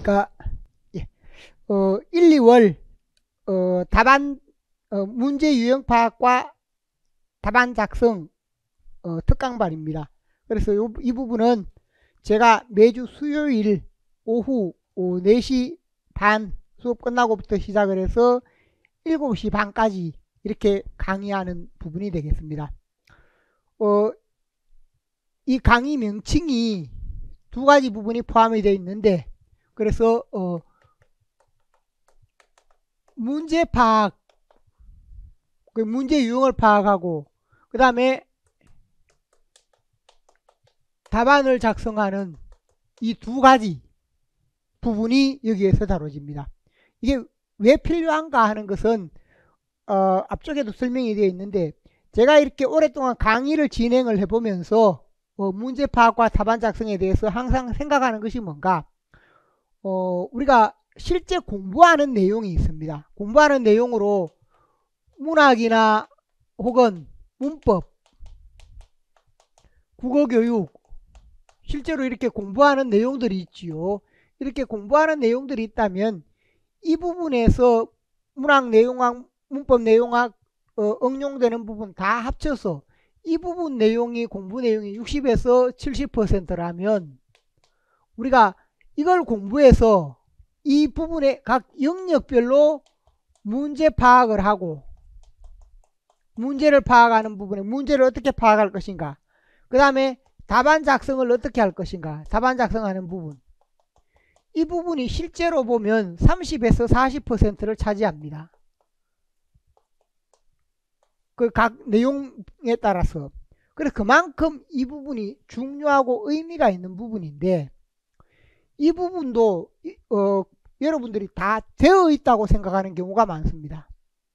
안녕하십니까. 예. 1, 2월 답안 문제 유형 파악과 답안 작성 특강반입니다. 그래서 이 부분은 제가 매주 수요일 오후 4시 반 수업 끝나고부터 시작을 해서 7시 반까지 이렇게 강의하는 부분이 되겠습니다. 이 강의 명칭이 두 가지 부분이 포함이 되어 있는데, 그래서 문제 파악, 그 문제 유형을 파악하고 그 다음에 답안을 작성하는 이 두 가지 부분이 여기에서 다뤄집니다. 이게 왜 필요한가 하는 것은 앞쪽에도 설명이 되어 있는데, 제가 이렇게 오랫동안 강의를 진행을 해보면서 문제 파악과 답안 작성에 대해서 항상 생각하는 것이 뭔가, 우리가 실제 공부하는 내용이 있습니다. 공부하는 내용으로 문학이나 혹은 문법, 국어교육, 실제로 이렇게 공부하는 내용들이 있지요. 이렇게 공부하는 내용들이 있다면 이 부분에서 문학 내용학, 문법 내용학 응용되는 부분 다 합쳐서 이 부분 내용이 공부 내용이 60에서 70%라면 우리가 이걸 공부해서 이 부분의 각 영역별로 문제 파악을 하고, 문제를 파악하는 부분에 문제를 어떻게 파악할 것인가, 그 다음에 답안 작성을 어떻게 할 것인가, 답안 작성하는 부분, 이 부분이 실제로 보면 30에서 40%를 차지합니다. 그 각 내용에 따라서. 그래서 그만큼 이 부분이 중요하고 의미가 있는 부분인데, 이 부분도 여러분들이 다 되어 있다고 생각하는 경우가 많습니다.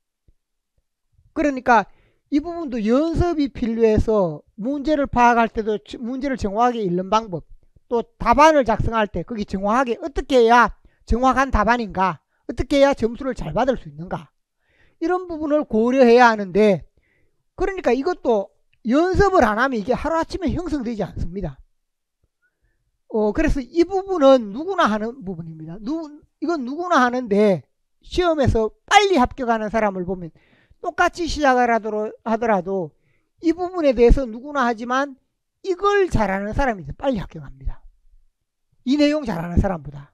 그러니까 이 부분도 연습이 필요해서 문제를 파악할 때도 문제를 정확하게 읽는 방법, 또 답안을 작성할 때 거기 정확하게 어떻게 해야 정확한 답안인가, 어떻게 해야 점수를 잘 받을 수 있는가, 이런 부분을 고려해야 하는데, 그러니까 이것도 연습을 안 하면 이게 하루아침에 형성되지 않습니다. 그래서 이 부분은 누구나 하는 부분입니다. 이건 누구나 하는데, 시험에서 빨리 합격하는 사람을 보면 똑같이 시작을 하더라도 이 부분에 대해서 누구나 하지만 이걸 잘하는 사람이 빨리 합격합니다. 이 내용 잘하는 사람보다.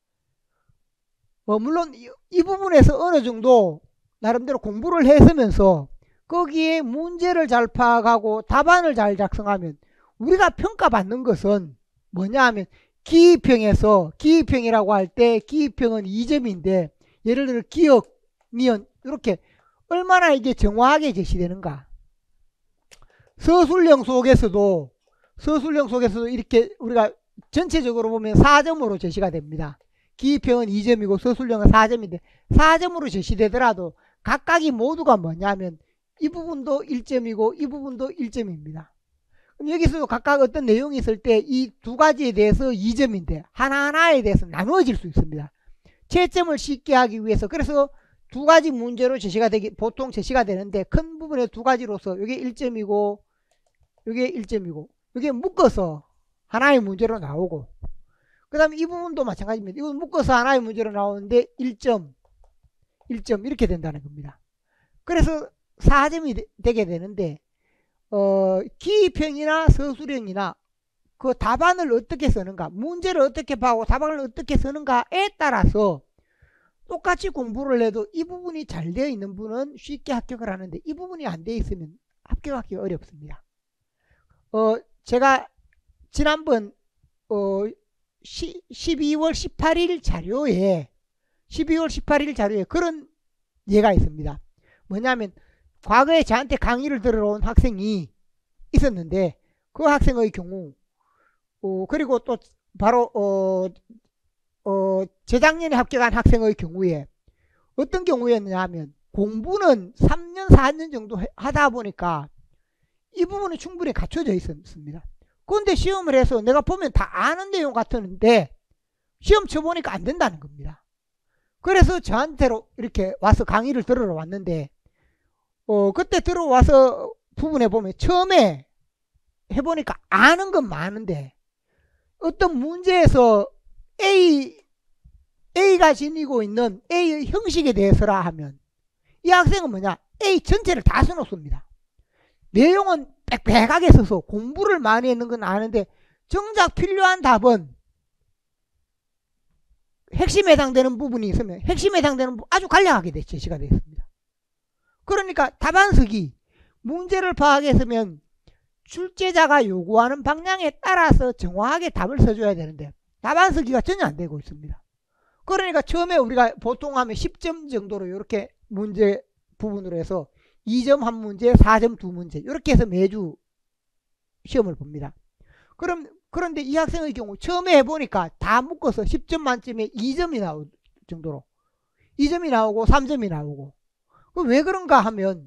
물론 이 부분에서 어느 정도 나름대로 공부를 했으면서 거기에 문제를 잘 파악하고 답안을 잘 작성하면 우리가 평가받는 것은 뭐냐 하면, 기입형에서, 기입형이라고 할 때 기입형은 2점인데 예를 들어 기억, 미연 이렇게 얼마나 이게 정확하게 제시되는가. 서술형 속에서도 이렇게 우리가 전체적으로 보면 4점으로 제시가 됩니다. 기입형은 2점이고 서술형은 4점인데 4점으로 제시되더라도 각각이 모두가 뭐냐면 이 부분도 1점이고 이 부분도 1점입니다. 그럼 여기서도 각각 어떤 내용이 있을 때 이 두 가지에 대해서 2점인데 하나하나에 대해서 나누어질 수 있습니다. 채점을 쉽게 하기 위해서. 그래서 두 가지 문제로 보통 제시가 되는데, 큰 부분의 두 가지로서 이게 1점이고 이게 1점이고 이게 묶어서 하나의 문제로 나오고, 그 다음에 이 부분도 마찬가지입니다. 이건 묶어서 하나의 문제로 나오는데 1점 이렇게 된다는 겁니다. 그래서 4점이 되게 되는데, 기입형이나 서술형이나 그 답안을 어떻게 쓰는가, 문제를 어떻게 파고 답안을 어떻게 쓰는가에 따라서 똑같이 공부를 해도 이 부분이 잘 되어 있는 분은 쉽게 합격을 하는데, 이 부분이 안 되어 있으면 합격하기 어렵습니다. 제가 지난번 12월 18일 자료에 그런 예가 있습니다. 뭐냐면 과거에 저한테 강의를 들어온 학생이 있었는데, 그 학생의 경우 그리고 또 바로 재작년에 합격한 학생의 경우에 어떤 경우였느냐 하면, 공부는 3년 4년 정도 하다 보니까 이 부분은 충분히 갖춰져 있었습니다. 그런데 시험을 해서 내가 보면 다 아는 내용 같았는데 시험 쳐보니까 안 된다는 겁니다. 그래서 저한테로 이렇게 와서 강의를 들으러 왔는데, 그때 들어와서 부분에 보면 처음에 해보니까 아는 건 많은데 어떤 문제에서 A A가 지니고 있는 A의 형식에 대해서라 하면 이 학생은 뭐냐? A 전체를 다 써놓습니다. 내용은 빽빽하게 써서 공부를 많이 했는 건 아는데 정작 필요한 답은 핵심에 해당되는 부분이 있으면 핵심에 해당되는 부분 아주 간략하게 제시가 되어 있습니다. 그러니까 답안석이 문제를 파악했으면 출제자가 요구하는 방향에 따라서 정확하게 답을 써줘야 되는데 답안서기가 전혀 안 되고 있습니다. 그러니까 처음에 우리가 보통 하면 10점 정도로 이렇게 문제 부분으로 해서 2점 한 문제, 4점 두 문제 이렇게 해서 매주 시험을 봅니다. 그런데 이 학생의 경우 처음에 해보니까 다 묶어서 10점 만점에 2점이 나올 정도로 2점이 나오고 3점이 나오고 왜 그런가 하면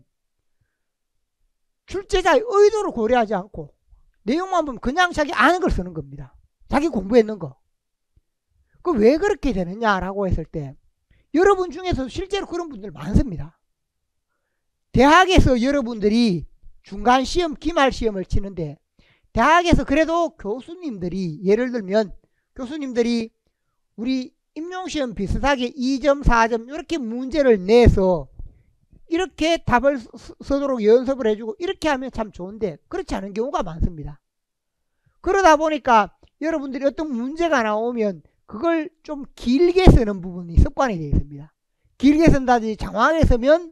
출제자의 의도를 고려하지 않고 내용만 보면 그냥 자기 아는 걸 쓰는 겁니다. 자기 공부했는 거. 그 왜 그렇게 되느냐라고 했을 때 여러분 중에서 실제로 그런 분들 많습니다. 대학에서 여러분들이 중간 시험, 기말 시험을 치는데 대학에서 그래도 교수님들이 예를 들면 교수님들이 우리 임용시험 비슷하게 2점, 4점 이렇게 문제를 내서 이렇게 답을 쓰도록 연습을 해주고 이렇게 하면 참 좋은데 그렇지 않은 경우가 많습니다. 그러다 보니까 여러분들이 어떤 문제가 나오면 그걸 좀 길게 쓰는 부분이 습관이 되어 있습니다. 길게 쓴다든지 장황하게 쓰면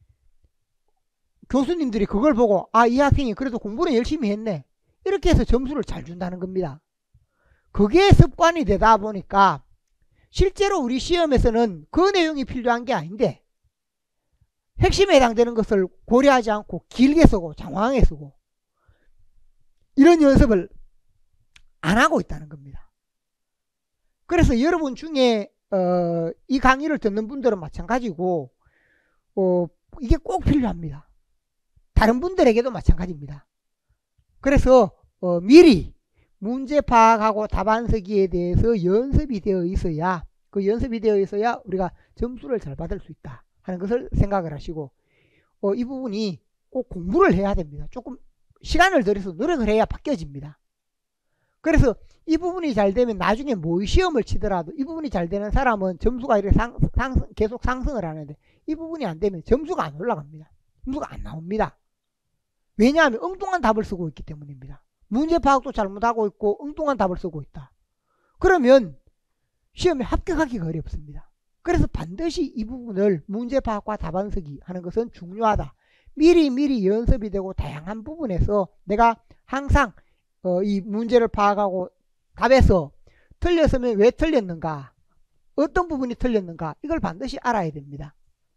교수님들이 그걸 보고 아, 이 학생이 그래도 공부는 열심히 했네 이렇게 해서 점수를 잘 준다는 겁니다. 그게 습관이 되다 보니까 실제로 우리 시험에서는 그 내용이 필요한 게 아닌데 핵심에 해당되는 것을 고려하지 않고 길게 쓰고 장황하게 쓰고 이런 연습을 안 하고 있다는 겁니다. 그래서 여러분 중에 이 강의를 듣는 분들은 마찬가지고 이게 꼭 필요합니다. 다른 분들에게도 마찬가지입니다. 그래서 미리 문제 파악하고 답안서기에 대해서 연습이 되어 있어야 우리가 점수를 잘 받을 수 있다 하는 것을 생각을 하시고 이 부분이 꼭 공부를 해야 됩니다. 조금 시간을 들여서 노력을 해야 바뀌어집니다. 그래서 이 부분이 잘 되면 나중에 모의 시험을 치더라도 이 부분이 잘 되는 사람은 점수가 이렇게 계속 상승을 하는데 이 부분이 안 되면 점수가 안 올라갑니다. 점수가 안 나옵니다. 왜냐하면 엉뚱한 답을 쓰고 있기 때문입니다. 문제 파악도 잘못하고 있고 엉뚱한 답을 쓰고 있다. 그러면 시험에 합격하기가 어렵습니다. 그래서 반드시 이 부분을 문제 파악과 답안쓰기 하는 것은 중요하다. 미리 연습이 되고 다양한 부분에서 내가 항상 이 문제를 파악하고 답에서 틀렸으면 왜 틀렸는가, 어떤 부분이 틀렸는가 이걸 반드시 알아야 됩니다.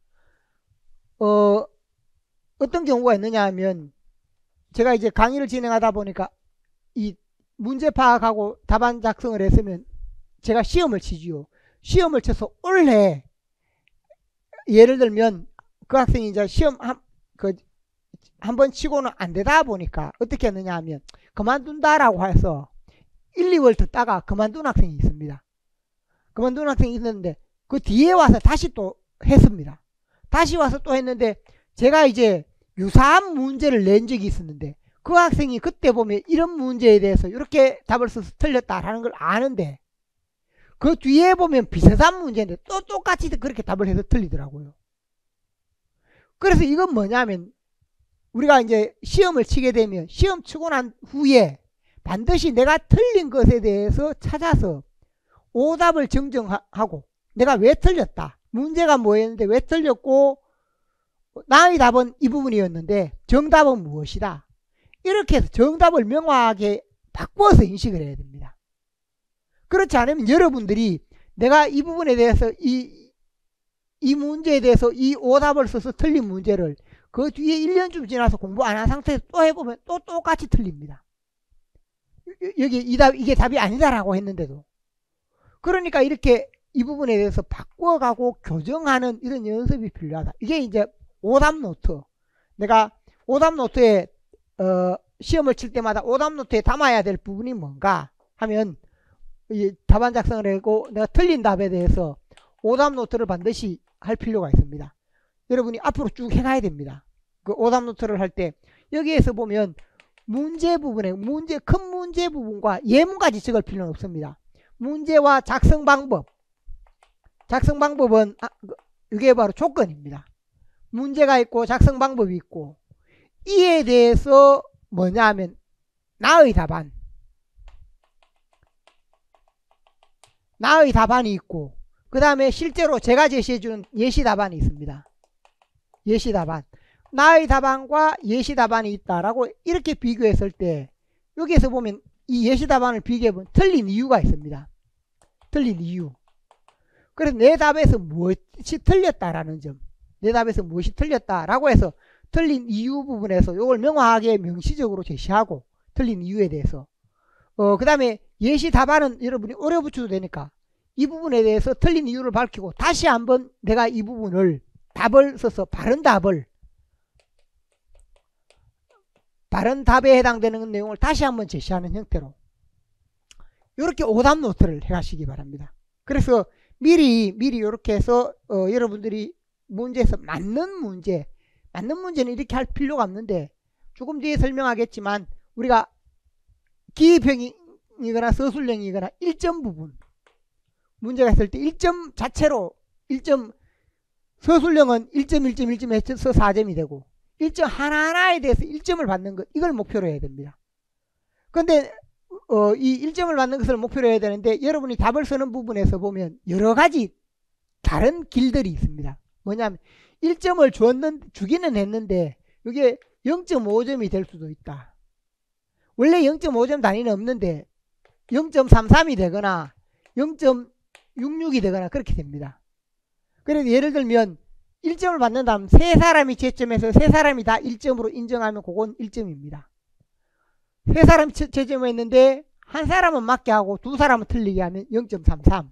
어떤 경우가 있느냐 하면 제가 이제 강의를 진행하다 보니까 이 문제 파악하고 답안 작성을 했으면 제가 시험을 치지요. 시험을 쳐서 올해 예를 들면 그 학생이 이제 시험 한 번 치고는 안 되다 보니까 어떻게 했느냐 하면 그만둔다라고 해서 1, 2월 듣다가 그만둔 학생이 있습니다. 그만둔 학생이 있는데 그 뒤에 와서 다시 또 했습니다. 다시 와서 또 했는데 제가 이제 유사한 문제를 낸 적이 있었는데 그 학생이 그때 보면 이런 문제에 대해서 이렇게 답을 써서 틀렸다라는 걸 아는데 그 뒤에 보면 비슷한 문제인데 또 똑같이 그렇게 답을 해서 틀리더라고요. 그래서 이건 뭐냐면 우리가 이제 시험을 치게 되면 시험 치고 난 후에 반드시 내가 틀린 것에 대해서 찾아서 오답을 정정하고 내가 왜 틀렸다, 문제가 뭐였는데 왜 틀렸고 나의 답은 이 부분이었는데 정답은 무엇이다, 이렇게 해서 정답을 명확하게 바꿔서 인식을 해야 됩니다. 그렇지 않으면 여러분들이 내가 이 부분에 대해서 이 문제에 대해서 이 오답을 써서 틀린 문제를 그 뒤에 1년쯤 지나서 공부 안 한 상태에서 또 해보면 또 똑같이 틀립니다. 이게 답이 아니다라고 했는데도. 그러니까 이렇게 이 부분에 대해서 바꿔가고 교정하는 이런 연습이 필요하다. 이게 이제 오답 노트. 내가 오답 노트에 시험을 칠 때마다 오답 노트에 담아야 될 부분이 뭔가 하면 답안 작성을 하고 내가 틀린 답에 대해서 오답 노트를 반드시 할 필요가 있습니다. 여러분이 앞으로 쭉 해가야 됩니다. 그 오답 노트를 할 때 여기에서 보면 문제 부분에 큰 문제 부분과 예문까지 적을 필요는 없습니다. 문제와 작성 방법, 작성 방법은 이게 바로 조건입니다. 문제가 있고 작성 방법이 있고, 이에 대해서 뭐냐 하면 나의 답안이 있고, 그 다음에 실제로 제가 제시해주는 예시 답안이 있습니다. 예시 답안. 나의 답안과 예시 답안이 있다라고 이렇게 비교했을 때, 여기에서 보면 이 예시 답안을 비교해보면 틀린 이유가 있습니다. 틀린 이유. 그래서 내 답에서 무엇이 틀렸다라는 점, 내 답에서 무엇이 틀렸다라고 해서 틀린 이유 부분에서 이걸 명확하게 명시적으로 제시하고, 틀린 이유에 대해서 그 다음에 예시 답안은 여러분이 오래 붙여도 되니까 이 부분에 대해서 틀린 이유를 밝히고, 다시 한번 내가 이 부분을 답을 써서 바른 답에 해당되는 내용을 다시 한번 제시하는 형태로 이렇게 오답 노트를 해가시기 바랍니다. 그래서 미리 이렇게 해서 여러분들이 문제에서 맞는 문제는 이렇게 할 필요가 없는데, 조금 뒤에 설명하겠지만 우리가 기입형이거나 서술형이거나 1점 부분 문제가 있을 때 1점 자체로 서술형은 1점 해서 4점이 되고, 1점 하나하나에 대해서 1점을 받는 것, 이걸 목표로 해야 됩니다. 그런데 이 1점을 받는 것을 목표로 해야 되는데, 여러분이 답을 쓰는 부분에서 보면 여러 가지 다른 길들이 있습니다. 뭐냐면 1점을 주기는 했는데 이게 0.5점이 될 수도 있다. 원래 0.5점 단위는 없는데 0.33이 되거나 0.66이 되거나 그렇게 됩니다. 그래서 예를 들면 1점을 받는다면 세 사람이 채점해서 세 사람이 다 1점으로 인정하면 그건 1점입니다. 세 사람이 채점을 했는데 한 사람은 맞게 하고 두 사람은 틀리게 하면 0.33,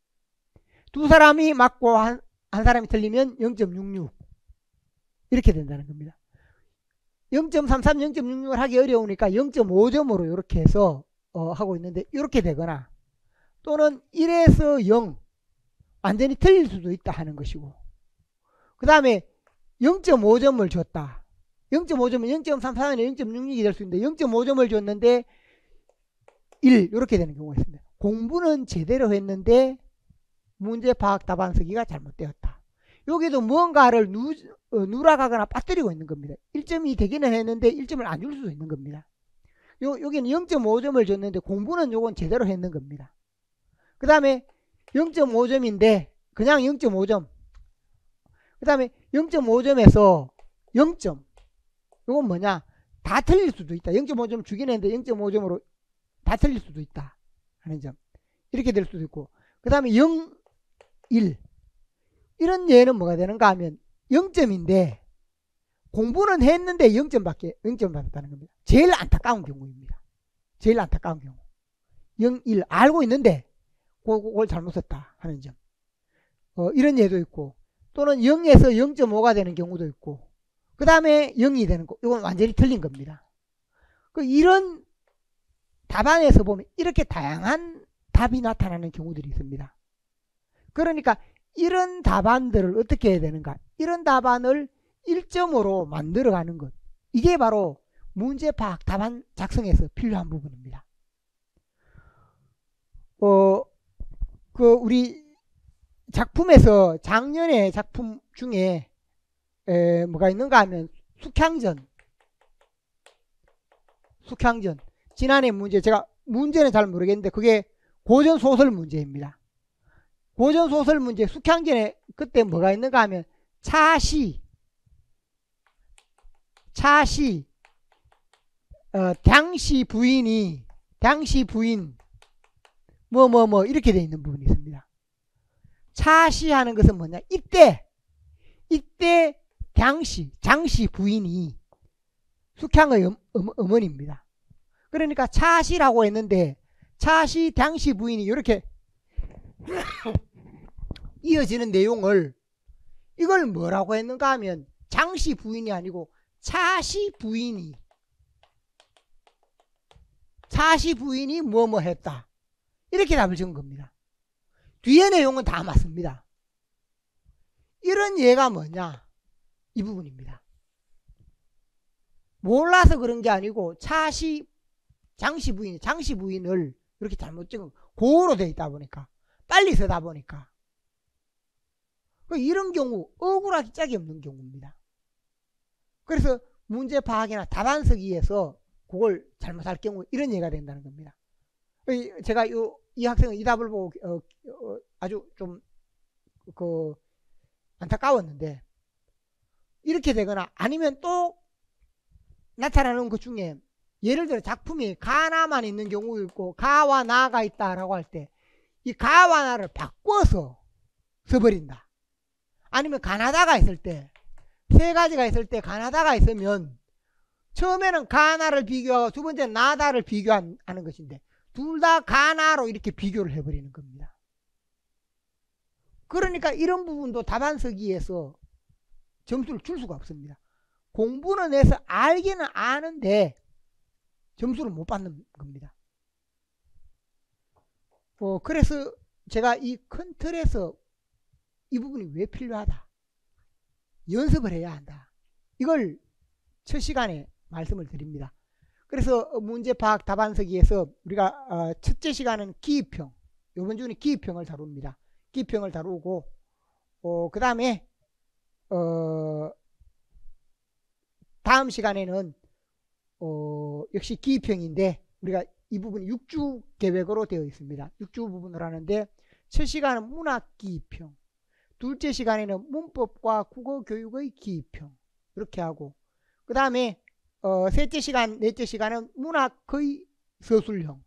두 사람이 맞고 한 사람이 틀리면 0.66 이렇게 된다는 겁니다. 0.33, 0.66을 하기 어려우니까 0.5점으로 이렇게 해서 하고 있는데, 이렇게 되거나 또는 1에서 0 완전히 틀릴 수도 있다 하는 것이고, 그 다음에 0.5점을 줬다. 0.5점은 0.33이나 0.66이 될 수 있는데 0.5점을 줬는데 1 이렇게 되는 경우가 있습니다. 공부는 제대로 했는데 문제 파악 답안 쓰기가 잘못되었다. 여기도 무언가를 누락하거나 빠뜨리고 있는 겁니다. 1점이 되기는 했는데 1점을 안 줄 수도 있는 겁니다. 여기는 0.5점을 줬는데 공부는 요건 제대로 했는 겁니다. 그 다음에 0.5점인데 그냥 0.5점, 그 다음에 0.5점에서 0점, 요건 뭐냐, 다 틀릴 수도 있다. 0.5점 주긴 했는데 0.5점으로 다 틀릴 수도 있다 하는 점, 이렇게 될 수도 있고, 그 다음에 0, 1 이런 예는 뭐가 되는가 하면 0점인데 공부는 했는데 0점 받았다는 겁니다. 제일 안타까운 경우입니다. 제일 안타까운 경우 0, 1 알고 있는데 그걸 잘못 썼다 하는 점, 이런 예도 있고, 또는 0에서 0.5가 되는 경우도 있고, 그 다음에 0이 되는 거, 이건 완전히 틀린 겁니다. 이런 답안에서 보면 이렇게 다양한 답이 나타나는 경우들이 있습니다. 그러니까 이런 답안들을 어떻게 해야 되는가, 이런 답안을 1점으로 만들어가는 것, 이게 바로 문제 파악 답안 작성에서 필요한 부분입니다. 우리 작품에서 작년에 작품 중에 뭐가 있는가 하면 숙향전. 지난해 문제, 제가 문제는 잘 모르겠는데 그게 고전소설 문제입니다. 고전소설 문제 숙향전에 그때 뭐가 있는가 하면 차시, 당시 부인 이렇게 되어 있는 부분이 있습니다. 차시하는 것은 뭐냐, 이때 장씨 부인이 숙향의 어머니입니다. 그러니까 차시라고 했는데 차시 당시 부인이 이렇게 이어지는 내용을, 이걸 뭐라고 했는가 하면 장씨 부인이 아니고 차시 부인이 뭐뭐 했다, 이렇게 답을 적은 겁니다. 뒤에 내용은 다 맞습니다. 이런 예가 뭐냐, 이 부분입니다. 몰라서 그런 게 아니고 장씨 부인을 이렇게 잘못 적은, 고로 되어 있다 보니까, 빨리 쓰다 보니까 이런 경우 억울하기 짝이 없는 경우입니다. 그래서 문제 파악이나 답안 쓰기에서 그걸 잘못할 경우 이런 예가 된다는 겁니다. 제가 이 학생은 이 답을 보고 아주 좀 안타까웠는데, 이렇게 되거나 아니면 또 나타나는 것 중에 예를 들어 작품이 가나만 있는 경우도 있고 가와 나가 있다라고 할 때 이 가와 나를 바꿔서 써버린다. 아니면 가나다가 있을 때, 세 가지가 있을 때 가나다가 있으면 처음에는 가나를 비교하고 두 번째는 나다를 비교하는 것인데 둘 다 가나로 이렇게 비교를 해버리는 겁니다. 그러니까 이런 부분도 답안 쓰기에서 점수를 줄 수가 없습니다. 공부는 해서 알기는 아는데 점수를 못 받는 겁니다. 그래서 제가 이 큰 틀에서 이 부분이 왜 필요하다, 연습을 해야 한다, 이걸 첫 시간에 말씀을 드립니다. 그래서 문제 파악 답안 쓰기에서 우리가 첫째 시간은 기입형, 이번 주는 기입형을 다룹니다. 기입형을 다루고 그 다음에 다음 시간에는 역시 기입형인데 우리가 이 부분이 6주 계획으로 되어 있습니다. 6주 부분을 하는데 첫 시간은 문학 기입형, 둘째 시간에는 문법과 국어 교육의 기입형 이렇게 하고, 그 다음에 셋째 시간, 넷째 시간은 문학의 서술형,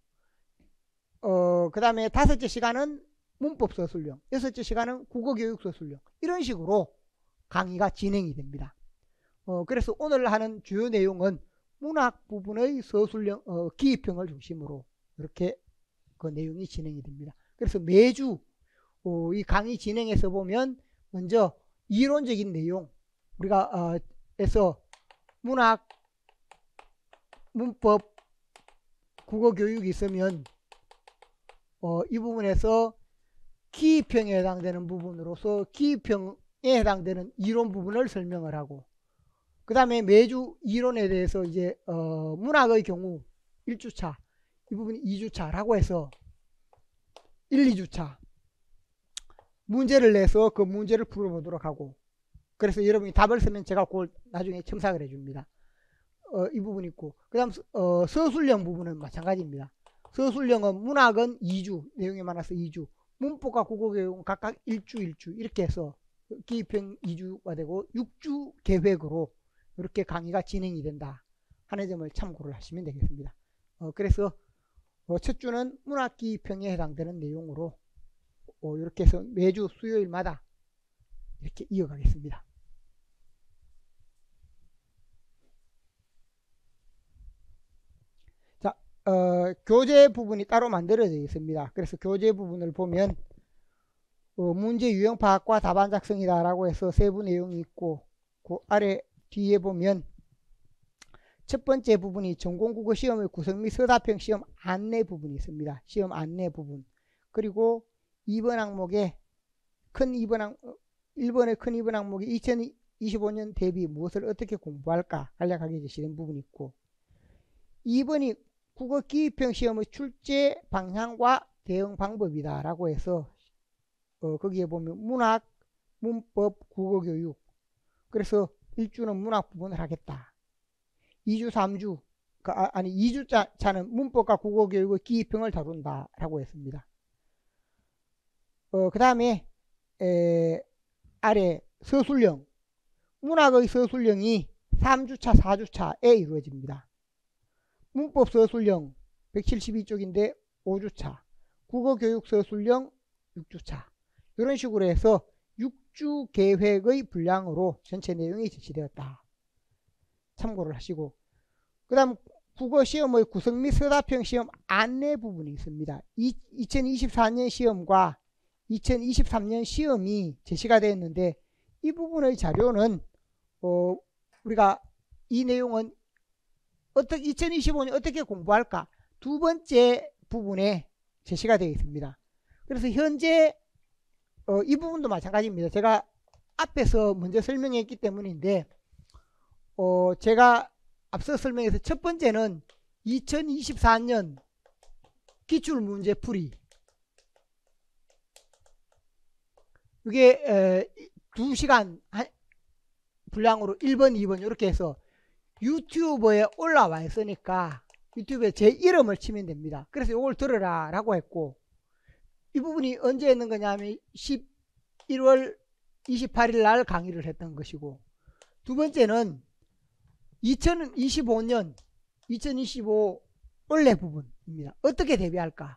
그 다음에 다섯째 시간은 문법 서술형, 여섯째 시간은 국어 교육 서술형, 이런 식으로 강의가 진행이 됩니다. 그래서 오늘 하는 주요 내용은 문학 부분의 서술형, 기입형을 중심으로 이렇게 그 내용이 진행이 됩니다. 그래서 매주 이 강의 진행에서 보면 먼저 이론적인 내용, 우리가 에서 문학, 문법, 국어 교육이 있으면 이 부분에서 기입형에 해당되는 부분으로서 기입형에 해당되는 이론 부분을 설명을 하고, 그 다음에 매주 이론에 대해서 이제 문학의 경우 1주차, 이 부분이 2주차라고 해서 1, 2주차 문제를 내서 그 문제를 풀어보도록 하고, 그래서 여러분이 답을 쓰면 제가 그걸 나중에 첨삭을 해줍니다. 이 부분이 있고, 그 다음 서술형 부분은 마찬가지입니다. 서술형은 문학은 2주, 내용이 많아서 2주, 문법과 국어교육은 각각 1주 이렇게 해서 기입형 2주가 되고 6주 계획으로 이렇게 강의가 진행이 된다 하는 점을 참고를 하시면 되겠습니다. 그래서 첫 주는 문학 기입형에 해당되는 내용으로 이렇게 해서 매주 수요일마다 이렇게 이어가겠습니다. 자, 교재 부분이 따로 만들어져 있습니다. 그래서 교재 부분을 보면 문제 유형 파악과 답안 작성이다 라고 해서 세부 내용이 있고, 그 아래 뒤에 보면 첫 번째 부분이 전공국어 시험의 구성 및 서답형 시험 안내 부분이 있습니다. 시험 안내 부분. 그리고 2번 항목에 1번의 큰 2번 항목이 2025년 대비 무엇을 어떻게 공부할까 간략하게 제시된 부분이 있고, 2번이 국어 기입형 시험의 출제 방향과 대응 방법이다 라고 해서 거기에 보면 문학, 문법, 국어 교육, 그래서 1주는 문학 부분을 하겠다, 2주, 3주, 아니 2주차는 문법과 국어 교육의 기입형을 다룬다 라고 했습니다. 그 다음에 아래 서술형, 문학의 서술형이 3주차, 4주차에 이루어집니다. 문법 서술형 172쪽인데 5주차, 국어 교육 서술형 6주차, 이런 식으로 해서 6주 계획의 분량으로 전체 내용이 제시되었다. 참고를 하시고, 그 다음 국어 시험의 구성 및 서답형 시험 안내 부분이 있습니다. 2024년 시험과 2023년 시험이 제시가 되었는데, 이 부분의 자료는 우리가 이 내용은 2025년 어떻게 공부할까 두 번째 부분에 제시가 되어 있습니다. 그래서 현재 이 부분도 마찬가지입니다. 제가 앞에서 먼저 설명했기 때문인데 제가 앞서 설명해서 첫 번째는 2024년 기출문제풀이, 이게 2시간 분량으로 1번, 2번 이렇게 해서 유튜브에 올라와 있으니까 유튜브에 제 이름을 치면 됩니다. 그래서 이걸 들으라 라고 했고, 이 부분이 언제 있는 거냐면 11월 28일 날 강의를 했던 것이고, 두 번째는 2025년 2025 올해 부분입니다. 어떻게 대비할까?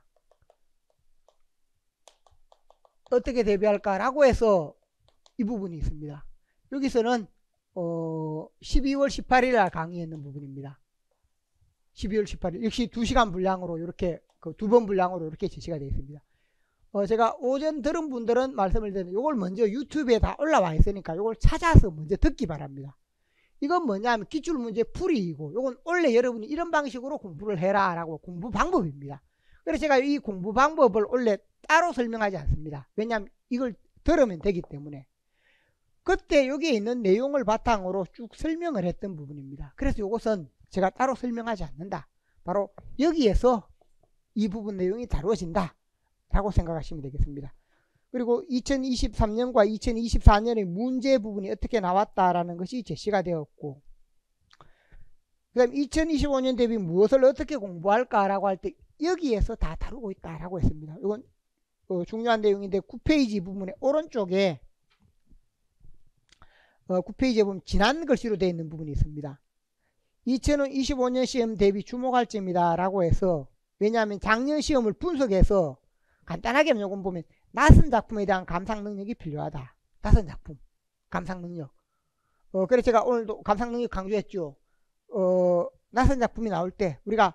어떻게 대비할까? 라고 해서 이 부분이 있습니다. 여기서는 12월 18일 날 강의했는 부분입니다. 12월 18일 역시 2시간 분량으로 이렇게 그 2번 분량으로 이렇게 제시가 되어 있습니다. 제가 오전 들은 분들은 말씀을 드리는데 이걸 먼저 유튜브에 다 올라와 있으니까 이걸 찾아서 먼저 듣기 바랍니다. 이건 뭐냐면 기출문제 풀이이고, 이건 원래 여러분이 이런 방식으로 공부를 해라 라고 공부 방법입니다. 그래서 제가 이 공부 방법을 원래 따로 설명하지 않습니다. 왜냐하면 이걸 들으면 되기 때문에. 그때 여기에 있는 내용을 바탕으로 쭉 설명을 했던 부분입니다. 그래서 이것은 제가 따로 설명하지 않는다. 바로 여기에서 이 부분 내용이 다루어진다 라고 생각하시면 되겠습니다. 그리고 2023년과 2024년의 문제 부분이 어떻게 나왔다라는 것이 제시가 되었고, 그 다음 2025년 대비 무엇을 어떻게 공부할까라고 할 때 여기에서 다 다루고 있다라고 했습니다. 이건 중요한 내용인데 9페이지 부분의 오른쪽에 9페이지에 보면 지난 글씨로 되어 있는 부분이 있습니다. 2025년 시험 대비 주목할 점이다 라고 해서, 왜냐하면 작년 시험을 분석해서 간단하게 요금 보면 낯선 작품에 대한 감상 능력이 필요하다. 낯선 작품 감상 능력. 그래서 제가 오늘도 감상 능력 강조했죠. 낯선 작품이 나올 때 우리가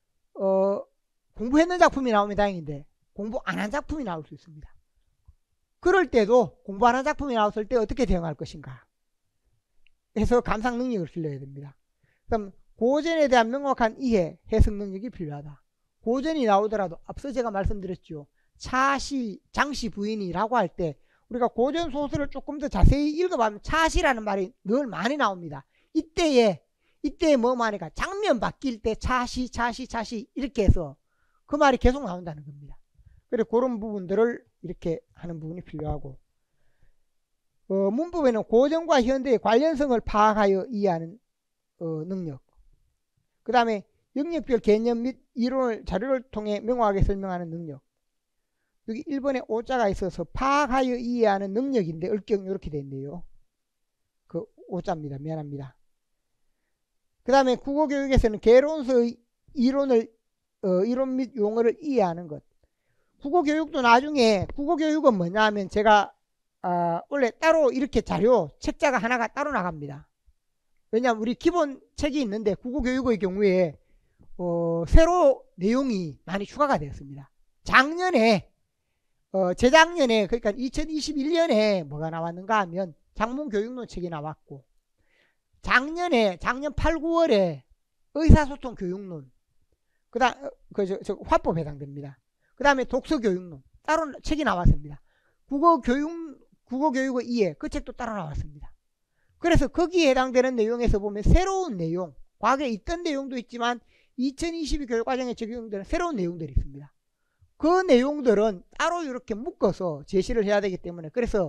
공부했는 작품이 나오면 다행인데 공부 안 한 작품이 나올 수 있습니다. 그럴 때도 공부 안 한 작품이 나왔을 때 어떻게 대응할 것인가 해서 감상 능력을 길러야 됩니다. 그럼 고전에 대한 명확한 이해, 해석 능력이 필요하다. 고전이 나오더라도 앞서 제가 말씀드렸죠. 차시, 장시 부인이라고 할 때 우리가 고전 소설을 조금 더 자세히 읽어보면 차시라는 말이 늘 많이 나옵니다. 이때에 뭐만 하니까 장면 바뀔 때 차시 이렇게 해서 그 말이 계속 나온다는 겁니다. 그래서 그런 부분들을 이렇게 하는 부분이 필요하고, 문법에는 고전과 현대의 관련성을 파악하여 이해하는 능력, 그 다음에 영역별 개념 및 이론을 자료를 통해 명확하게 설명하는 능력. 여기 1번에 오자가 있어서 파악하여 이해하는 능력인데 얼경 이렇게 돼 있네요. 그 오자입니다. 미안합니다. 그 다음에 국어교육에서는 개론서의 이론 및 용어를 이해하는 것. 국어교육도 나중에, 국어교육은 뭐냐 하면 제가 원래 따로 이렇게 자료 책자가 하나가 따로 나갑니다. 왜냐하면 우리 기본 책이 있는데 국어교육의 경우에 새로 내용이 많이 추가가 되었습니다. 작년에 재작년에, 그러니까 2021년에 뭐가 나왔는가 하면 장문교육론 책이 나왔고, 작년 8, 9월에 의사소통 교육론, 그 다음 화법 해당됩니다. 그 다음에 독서교육론 따로 책이 나왔습니다. 국어교육의 이해, 그 책도 따로 나왔습니다. 그래서 거기에 해당되는 내용에서 보면 새로운 내용, 과거에 있던 내용도 있지만 2022 교육과정에 적용되는 새로운 내용들이 있습니다. 그 내용들은 따로 이렇게 묶어서 제시를 해야 되기 때문에, 그래서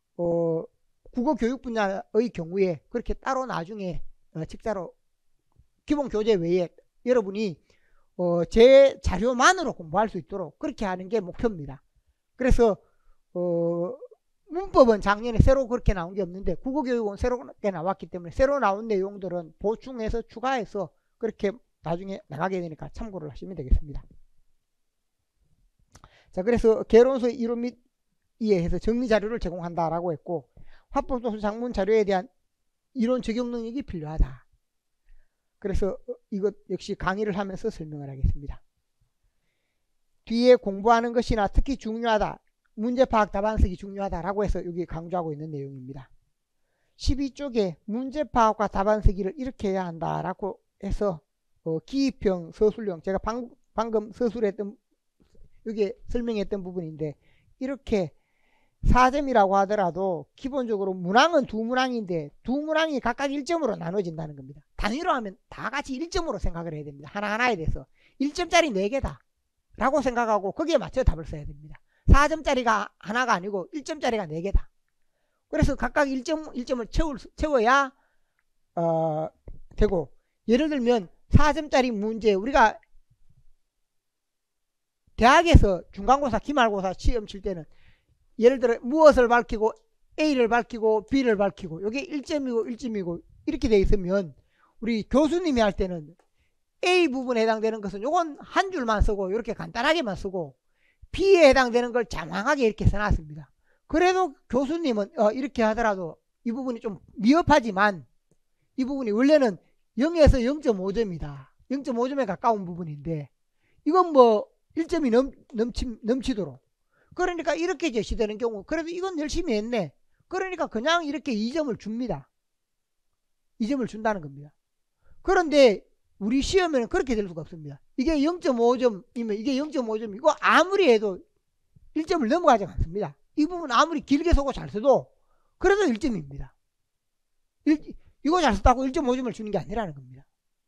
국어교육 분야의 경우에 그렇게 따로 나중에 책자로 기본 교재 외에 여러분이 제 자료만으로 공부할 수 있도록 그렇게 하는 게 목표입니다. 그래서 문법은 작년에 새로 그렇게 나온 게 없는데 국어교육은 새롭게 나왔기 때문에 새로 나온 내용들은 보충해서 추가해서 그렇게 나중에 나가게 되니까 참고를 하시면 되겠습니다. 자, 그래서 개론서 이론 및 이해해서 정리 자료를 제공한다라고 했고, 화법도서 장문 자료에 대한 이론 적용 능력이 필요하다. 그래서 이것 역시 강의를 하면서 설명을 하겠습니다. 뒤에 공부하는 것이나 특히 중요하다, 문제 파악 답안 쓰기 중요하다라고 해서 여기 강조하고 있는 내용입니다. 12쪽에 문제 파악과 답안 쓰기를 이렇게 해야 한다라고 해서 기입형, 서술형, 제가 방금 서술했던 여기 설명했던 부분인데, 이렇게 4점이라고 하더라도 기본적으로 문항은 두 문항인데 두 문항이 각각 1점으로 나눠진다는 겁니다. 단위로 하면 다 같이 1점으로 생각을 해야 됩니다. 하나하나에 대해서 1점짜리 4개다 라고 생각하고 거기에 맞춰 답을 써야 됩니다. 4점짜리가 하나가 아니고 1점짜리가 4개다. 그래서 각각 1점을 채워야 되고, 예를 들면 4점짜리 문제, 우리가 대학에서 중간고사, 기말고사 시험 칠 때는 예를 들어 무엇을 밝히고 A를 밝히고 B를 밝히고 이게 1점이고 1점이고 이렇게 돼 있으면 우리 교수님이 할 때는 A 부분에 해당되는 것은 요건 한 줄만 쓰고 이렇게 간단하게만 쓰고 B에 해당되는 걸 장황하게 이렇게 써놨습니다. 그래도 교수님은 이렇게 하더라도 이 부분이 좀 미흡하지만 이 부분이 원래는 0에서 0.5점이다. 0.5점에 가까운 부분인데 이건 뭐 1점이 넘치도록, 그러니까 이렇게 제시되는 경우 그래도 이건 열심히 했네, 그러니까 그냥 이렇게 2점을 줍니다. 2점을 준다는 겁니다. 그런데 우리 시험에는 그렇게 될 수가 없습니다. 이게 0.5점이면 이게 0.5점, 이거 아무리 해도 1점을 넘어가지 않습니다. 이 부분 아무리 길게 쓰고 잘 써도 그래도 1점입니다. 이거 잘 썼다고 1.5점을 주는 게 아니라는 겁니다.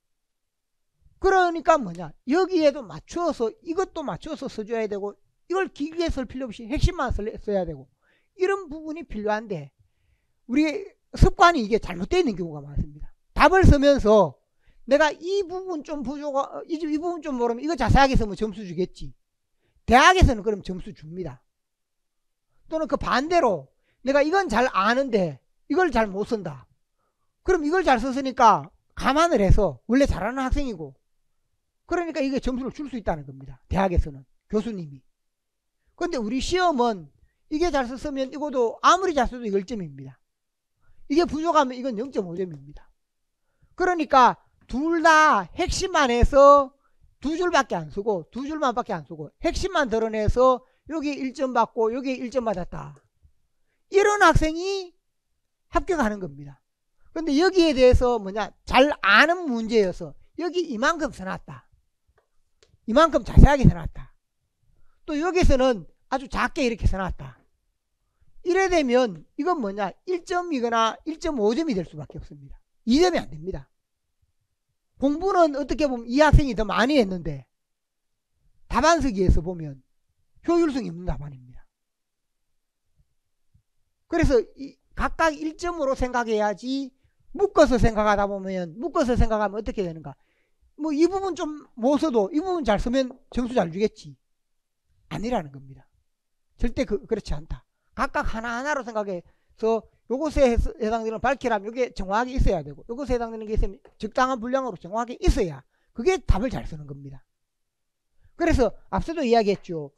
그러니까 뭐냐, 여기에도 맞추어서 이것도 맞추어서 써줘야 되고 이걸 길게 쓸 필요 없이 핵심만 써야 되고 이런 부분이 필요한데 우리 습관이 이게 잘못되어 있는 경우가 많습니다. 답을 쓰면서 내가 이 부분 좀 부족하, 이 부분 좀 모르면 이거 자세하게 쓰면 점수 주겠지. 대학에서는 그럼 점수 줍니다. 또는 그 반대로 내가 이건 잘 아는데 이걸 잘 못 쓴다. 그럼 이걸 잘 썼으니까 감안을 해서 원래 잘하는 학생이고 그러니까 이게 점수를 줄 수 있다는 겁니다. 대학에서는 교수님이. 근데 우리 시험은 이게 잘 썼으면 이것도 아무리 잘 써도 1점입니다. 이게 부족하면 이건 0.5점입니다. 그러니까 둘 다 핵심만 해서 두 줄밖에 안 쓰고 두 줄만 밖에 안 쓰고 핵심만 드러내서 여기 1점 받고 여기 1점 받았다. 이런 학생이 합격하는 겁니다. 근데 여기에 대해서 뭐냐, 잘 아는 문제여서 여기 이만큼 써놨다. 이만큼 자세하게 써놨다. 또 여기서는 아주 작게 이렇게 써놨다. 이래 되면 이건 뭐냐, 1점이거나 1.5점이 될 수밖에 없습니다. 2점이 안 됩니다. 공부는 어떻게 보면 이 학생이 더 많이 했는데 답안 쓰기에서 보면 효율성이 없는 답안입니다. 그래서 각각 1점으로 생각해야지, 묶어서 생각하다 보면, 묶어서 생각하면 어떻게 되는가, 뭐 이 부분 좀 못 써도 이 부분 잘 쓰면 점수 잘 주겠지. 아니라는 겁니다. 절대 그렇지 않다. 각각 하나하나로 생각해서 요것에 해당되는 밝히라면 이게 정확하게 있어야 되고 요것에 해당되는 게 있으면 적당한 분량으로 정확하게 있어야 그게 답을 잘 쓰는 겁니다. 그래서 앞서도 이야기했죠.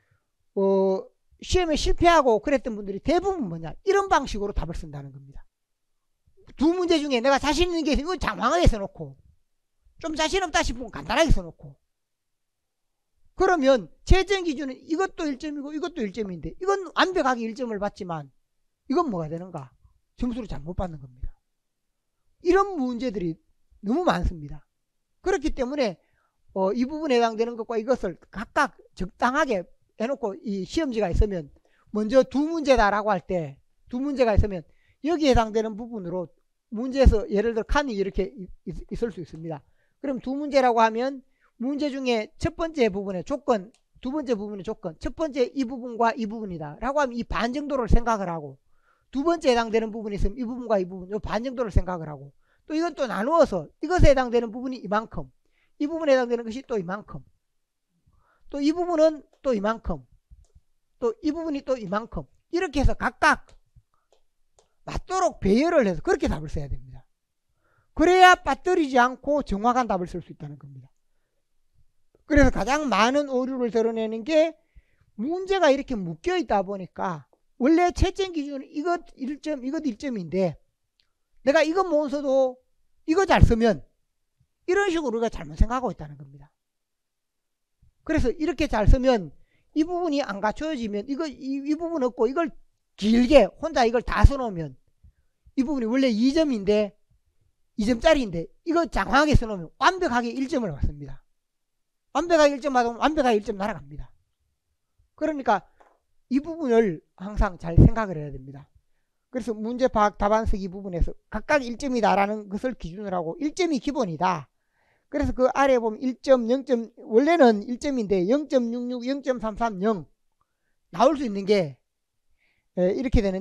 시험에 실패하고 그랬던 분들이 대부분 뭐냐, 이런 방식으로 답을 쓴다는 겁니다. 두 문제 중에 내가 자신 있는 게 있으면 이거 장황하게 써놓고 좀 자신 없다 싶으면 간단하게 써놓고, 그러면 채점 기준은 이것도 1점이고 이것도 1점인데 이건 완벽하게 1점을 받지만 이건 뭐가 되는가, 점수를 잘못 받는 겁니다. 이런 문제들이 너무 많습니다. 그렇기 때문에 이 부분에 해당되는 것과 이것을 각각 적당하게 해놓고 이 시험지가 있으면 먼저 두 문제다라고 할 때 두 문제가 있으면 여기에 해당되는 부분으로 문제에서 예를 들어 칸이 이렇게 있을 수 있습니다. 그럼 두 문제라고 하면 문제 중에 첫 번째 부분의 조건, 두 번째 부분의 조건, 첫 번째 이 부분과 이 부분이다 라고 하면 이 반 정도를 생각을 하고, 두 번째 해당되는 부분이 있으면 이 부분과 이 부분, 이 반 정도를 생각을 하고, 또 이건 또 나누어서 이것에 해당되는 부분이 이만큼, 이 부분에 해당되는 것이 또 이만큼, 또 이 부분은 또 이만큼, 또 이 부분이 또 이만큼, 이렇게 해서 각각 맞도록 배열을 해서 그렇게 답을 써야 됩니다. 그래야 빠뜨리지 않고 정확한 답을 쓸 수 있다는 겁니다. 그래서 가장 많은 오류를 드러내는 게 문제가 이렇게 묶여 있다 보니까 원래 채점 기준은 이것 1점 이것 1점인데 내가 이것 못 써도 이거 잘 쓰면, 이런 식으로 우리가 잘못 생각하고 있다는 겁니다. 그래서 이렇게 잘 쓰면 이 부분이 안 갖춰지면 이 부분 없고 이걸 길게 혼자 이걸 다 써놓으면 이 부분이 원래 2점인데 2점짜리인데 이거 장황하게 써놓으면 완벽하게 1점을 받습니다. 완벽하게 1점 받으면 완벽하게 1점 날아갑니다. 그러니까 이 부분을 항상 잘 생각을 해야 됩니다. 그래서 문제 파악 답안 쓰기 부분에서 각각 1점이다 라는 것을 기준으로 하고 1점이 기본이다. 그래서 그 아래에 보면 1점, 0점, 원래는 1점인데 0.66, 0.330 나올 수 있는 게 이렇게 되는데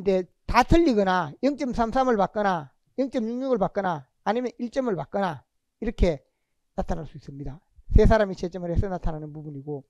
다 틀리거나 0.33을 받거나 0.66을 받거나 아니면 1점을 받거나 이렇게 나타날 수 있습니다. 세 사람이 채점을 해서 나타나는 부분이고,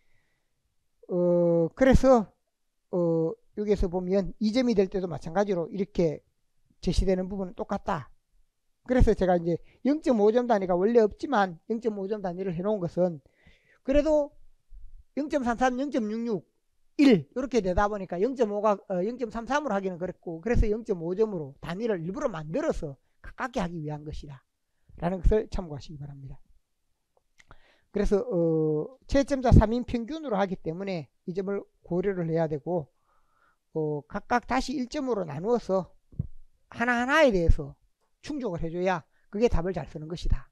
그래서 여기에서 보면 2점이 될 때도 마찬가지로 이렇게 제시되는 부분은 똑같다. 그래서 제가 이제 0.5점 단위가 원래 없지만 0.5점 단위를 해놓은 것은 그래도 0.33, 0.66, 1 이렇게 되다 보니까 0.5가 0.33으로 하기는 그랬고, 그래서 0.5점으로 단위를 일부러 만들어서 가깝게 하기 위한 것이다 라는 것을 참고하시기 바랍니다. 그래서 채점자 3인 평균으로 하기 때문에 이 점을 고려를 해야 되고, 각각 다시 1점으로 나누어서 하나하나에 대해서 충족을 해줘야 그게 답을 잘 쓰는 것이다.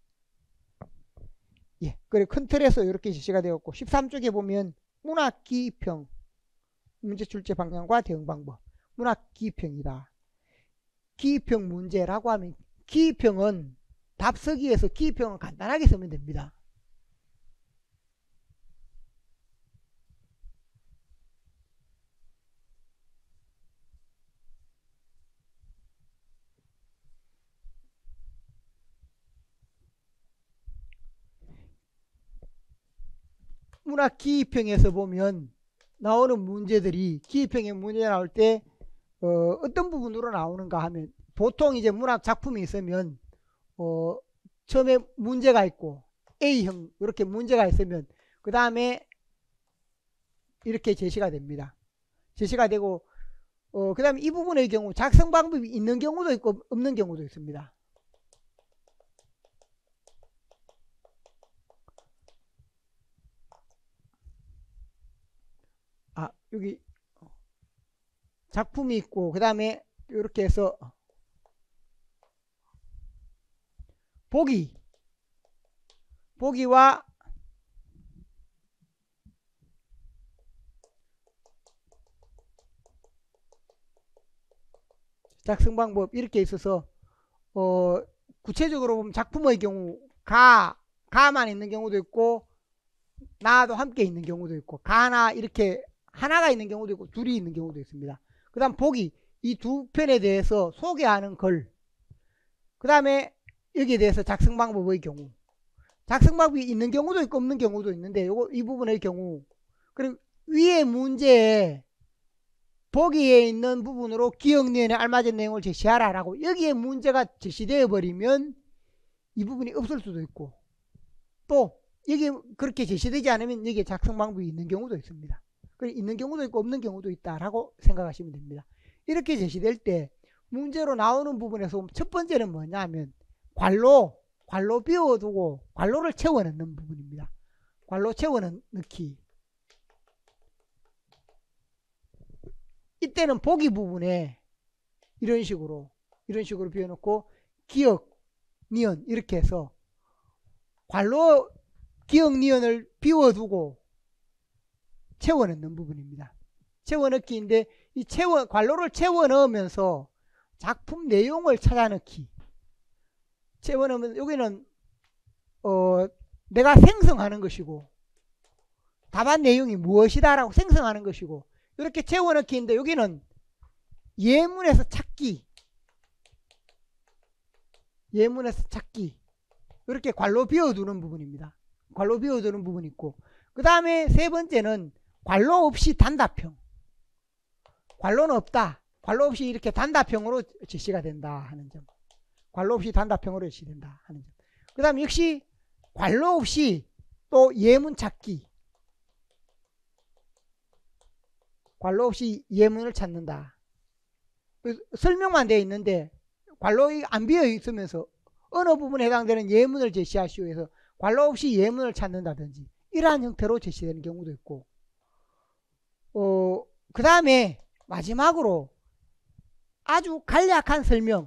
예, 그리고 큰 틀에서 이렇게 제시가 되었고, 13쪽에 보면 문학기평 문제 출제 방향과 대응 방법. 문학기평이다. 기평 문제라고 하면 기평은 답 쓰기에서 기평은 간단하게 쓰면 됩니다. 문학 기평에서 보면 나오는 문제들이, 기평의 문제 나올 때 어떤 부분으로 나오는가 하면, 보통 이제 문학 작품이 있으면 처음에 문제가 있고 A형 이렇게 문제가 있으면 그 다음에 이렇게 제시가 됩니다. 제시가 되고 그 다음에 이 부분의 경우 작성 방법이 있는 경우도 있고 없는 경우도 있습니다. 여기 작품이 있고 그 다음에 이렇게 해서 보기와 작성 방법 이렇게 있어서 구체적으로 보면 작품의 경우 가만 있는 경우도 있고 나도 함께 있는 경우도 있고, 가나 이렇게 하나가 있는 경우도 있고 둘이 있는 경우도 있습니다. 그 다음 보기, 이 두 편에 대해서 소개하는 글, 그 다음에 여기에 대해서 작성 방법의 경우, 작성 방법이 있는 경우도 있고 없는 경우도 있는데 이 부분의 경우, 그리고 위에 문제에 보기에 있는 부분으로 기억니은에 알맞은 내용을 제시하라 라고 여기에 문제가 제시되어 버리면 이 부분이 없을 수도 있고, 또 여기 그렇게 제시되지 않으면 여기에 작성 방법이 있는 경우도 있습니다. 있는 경우도 있고 없는 경우도 있다라고 생각하시면 됩니다. 이렇게 제시될 때 문제로 나오는 부분에서 첫 번째는 뭐냐 하면 관로 비워두고 관로를 채워넣는 부분입니다. 관로 채워넣기. 이때는 보기 부분에 이런 식으로 비워놓고 기억, 니은 이렇게 해서 관로 기억, 니은을 비워두고 채워넣는 부분입니다. 채워넣기인데 이 관로를 채워넣으면서 작품 내용을 찾아넣기. 채워넣으면 여기는 내가 생성하는 것이고 답안 내용이 무엇이다 라고 생성하는 것이고, 이렇게 채워넣기인데 여기는 예문에서 찾기 이렇게 관로 비워두는 부분입니다. 관로 비워두는 부분이 있고, 그 다음에 세 번째는 관로 없이 단답형. 관로는 없다. 관로 없이 이렇게 단답형으로 제시가 된다 하는 점. 관로 없이 단답형으로 제시된다 하는 점. 그 다음에 역시 관로 없이 또 예문 찾기. 관로 없이 예문을 찾는다. 설명만 되어 있는데 관로 안 비어 있으면서 어느 부분에 해당되는 예문을 제시하시오 해서 관로 없이 예문을 찾는다든지 이러한 형태로 제시되는 경우도 있고, 그 다음에 마지막으로 아주 간략한 설명.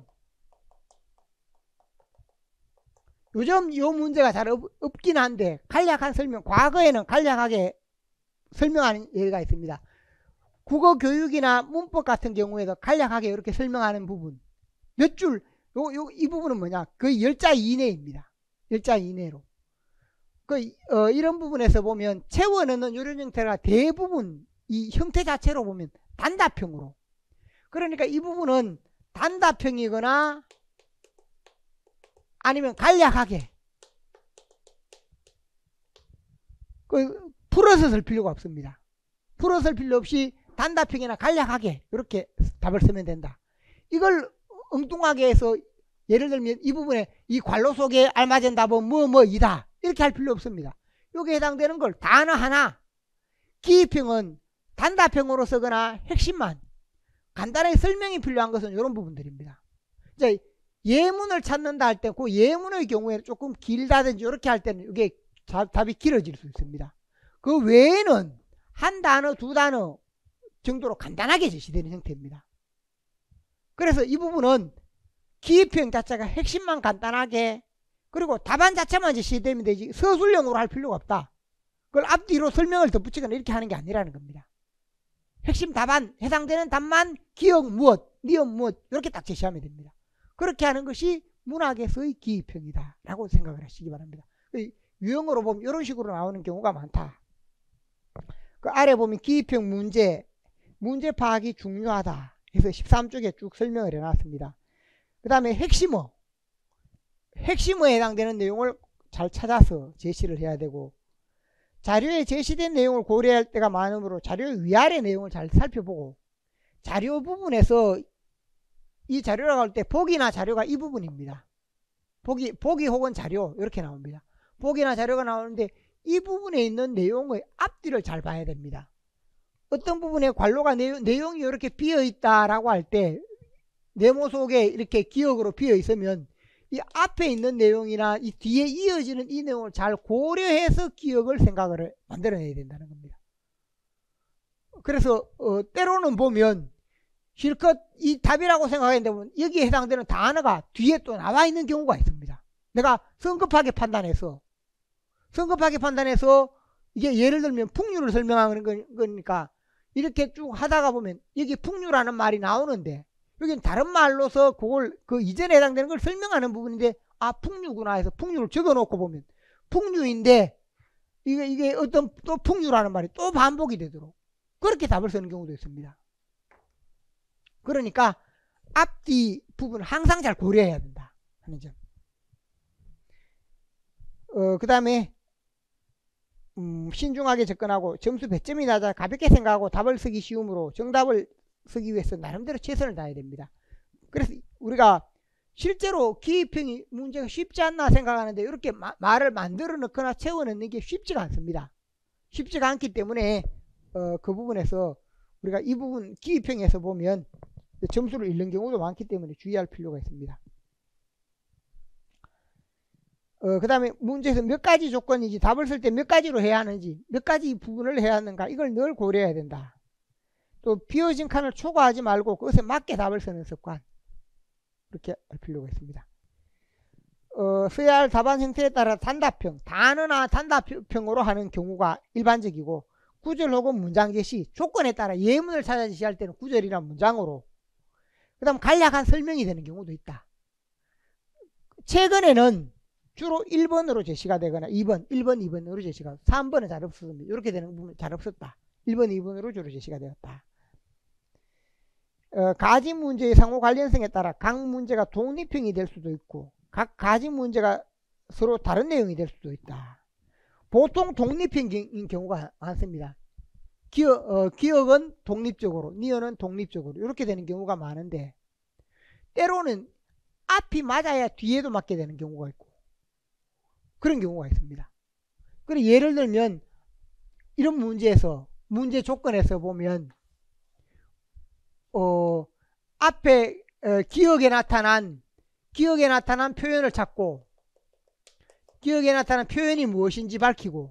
요즘 이 문제가 잘 없긴 한데 간략한 설명, 과거에는 간략하게 설명하는 예가 있습니다. 국어 교육이나 문법 같은 경우에도 간략하게 이렇게 설명하는 부분 몇 줄, 이 부분은 뭐냐, 거의 10자 이내입니다. 10자 이내로. 이런 부분에서 보면 채워넣는 이런 형태가 대부분 이 형태 자체로 보면 단답형으로, 그러니까 이 부분은 단답형이거나 아니면 간략하게 풀어서 쓸 필요가 없습니다. 풀어서 쓸 필요 없이 단답형이나 간략하게 이렇게 답을 쓰면 된다. 이걸 엉뚱하게 해서 예를 들면 이 부분에 이 관로 속에 알맞은 답은 뭐이다 이렇게 할 필요 없습니다. 여기에 해당되는 걸 단어 하나, 기입형은 단답형으로 쓰거나 핵심만 간단하게 설명이 필요한 것은 이런 부분들입니다. 이제 예문을 찾는다 할 때 그 예문의 경우에 조금 길다든지 이렇게 할 때는 이게 답이 길어질 수 있습니다. 그 외에는 한 단어, 두 단어 정도로 간단하게 제시되는 형태입니다. 그래서 이 부분은 기입형 자체가 핵심만 간단하게 그리고 답안 자체만 제시되면 되지 서술형으로 할 필요가 없다. 그걸 앞뒤로 설명을 덧붙이거나 이렇게 하는 게 아니라는 겁니다. 핵심 답안, 해당되는 답만 기억 무엇, 니은 무엇 이렇게 딱 제시하면 됩니다. 그렇게 하는 것이 문학에서의 기입형이다 라고 생각을 하시기 바랍니다. 유형으로 보면 이런 식으로 나오는 경우가 많다. 그 아래 보면 기입형 문제 파악이 중요하다 해서 13쪽에 쭉 설명을 해놨습니다. 그 다음에 핵심어에 해당되는 내용을 잘 찾아서 제시를 해야 되고 자료에 제시된 내용을 고려할 때가 많으므로 자료의 위아래 내용을 잘 살펴보고 자료 부분에서 이 자료라고 할 때 보기나 자료가 이 부분입니다. 보기 혹은 자료 이렇게 나옵니다. 보기나 자료가 나오는데 이 부분에 있는 내용의 앞뒤를 잘 봐야 됩니다. 어떤 부분에 관로가 내용이 이렇게 비어있다라고 할 때 네모 속에 이렇게 기억으로 비어있으면 이 앞에 있는 내용이나 이 뒤에 이어지는 이 내용을 잘 고려해서 기억을 생각을 만들어내야 된다는 겁니다. 그래서 때로는 보면 실컷 이 답이라고 생각했는데 여기에 해당되는 단어가 뒤에 또 나와 있는 경우가 있습니다. 내가 성급하게 판단해서 이게 예를 들면 풍류를 설명하는 거니까 이렇게 쭉 하다가 보면 여기 풍류라는 말이 나오는데 여기는 다른 말로서 그걸 그 이전에 해당되는 걸 설명하는 부분인데 아 풍류구나 해서 풍류를 적어 놓고 보면 풍류인데 이게 어떤 또 풍류라는 말이 또 반복이 되도록 그렇게 답을 쓰는 경우도 있습니다. 그러니까 앞뒤 부분을 항상 잘 고려해야 된다 하는 점. 그 다음에 신중하게 접근하고 점수 배점이 낮아 가볍게 생각하고 답을 쓰기 쉬우므로 정답을 쓰기 위해서 나름대로 최선을 다해야 됩니다. 그래서 우리가 실제로 기입형이 문제가 쉽지 않나 생각하는데 이렇게 말을 만들어 넣거나 채워 넣는 게 쉽지가 않습니다. 쉽지가 않기 때문에 그 부분에서 우리가 이 부분 기입형에서 보면 점수를 잃는 경우도 많기 때문에 주의할 필요가 있습니다. 그 다음에 문제에서 몇 가지 조건이지 답을 쓸 때 몇 가지로 해야 하는지 몇 가지 부분을 해야 하는가 이걸 늘 고려해야 된다. 또 비어진 칸을 초과하지 말고 그것에 맞게 답을 쓰는 습관 이렇게 할 필요가 있습니다. 써야 할 답안 형태에 따라 단답형 단어나 단답형으로 하는 경우가 일반적이고 구절 혹은 문장 제시 조건에 따라 예문을 찾아 제시할 때는 구절이나 문장으로 그 다음 간략한 설명이 되는 경우도 있다. 최근에는 주로 1번으로 제시가 되거나 1번, 2번으로 제시가 3번은 잘 없었습니다. 이렇게 되는 부분 잘 없었다. 1번, 2번으로 주로 제시가 되었다. 가지 문제의 상호 관련성에 따라 각 문제가 독립형이 될 수도 있고 각 가지 문제가 서로 다른 내용이 될 수도 있다. 보통 독립형인 경우가 많습니다. 기억은 독립적으로, 니은은 독립적으로 이렇게 되는 경우가 많은데 때로는 앞이 맞아야 뒤에도 맞게 되는 경우가 있고 그런 경우가 있습니다. 그리고 예를 들면 이런 문제 조건에서 보면 앞에 기억에 나타난 표현을 찾고 기억에 나타난 표현이 무엇인지 밝히고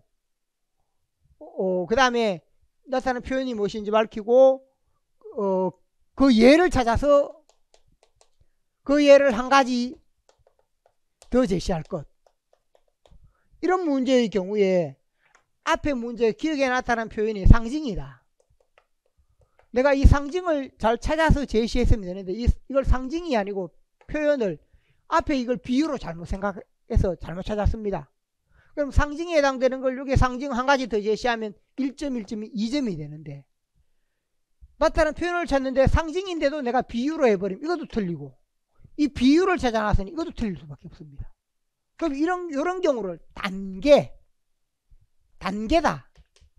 그 다음에 나타난 표현이 무엇인지 밝히고 그 예를 찾아서 그 예를 한 가지 더 제시할 것 이런 문제의 경우에 앞에 문제 기억에 나타난 표현이 상징이다. 내가 이 상징을 잘 찾아서 제시했으면 되는데 이걸 상징이 아니고 표현을 앞에 이걸 비유로 잘못 생각해서 잘못 찾았습니다. 그럼 상징에 해당되는 걸 여기 상징 한 가지 더 제시하면 1점, 1점이 2점이 되는데 나타난 표현을 찾는데 상징인데도 내가 비유로 해버리면 이것도 틀리고, 이 비유를 찾아놨으니 이것도 틀릴 수밖에 없습니다. 그럼 이런 경우를 단계다.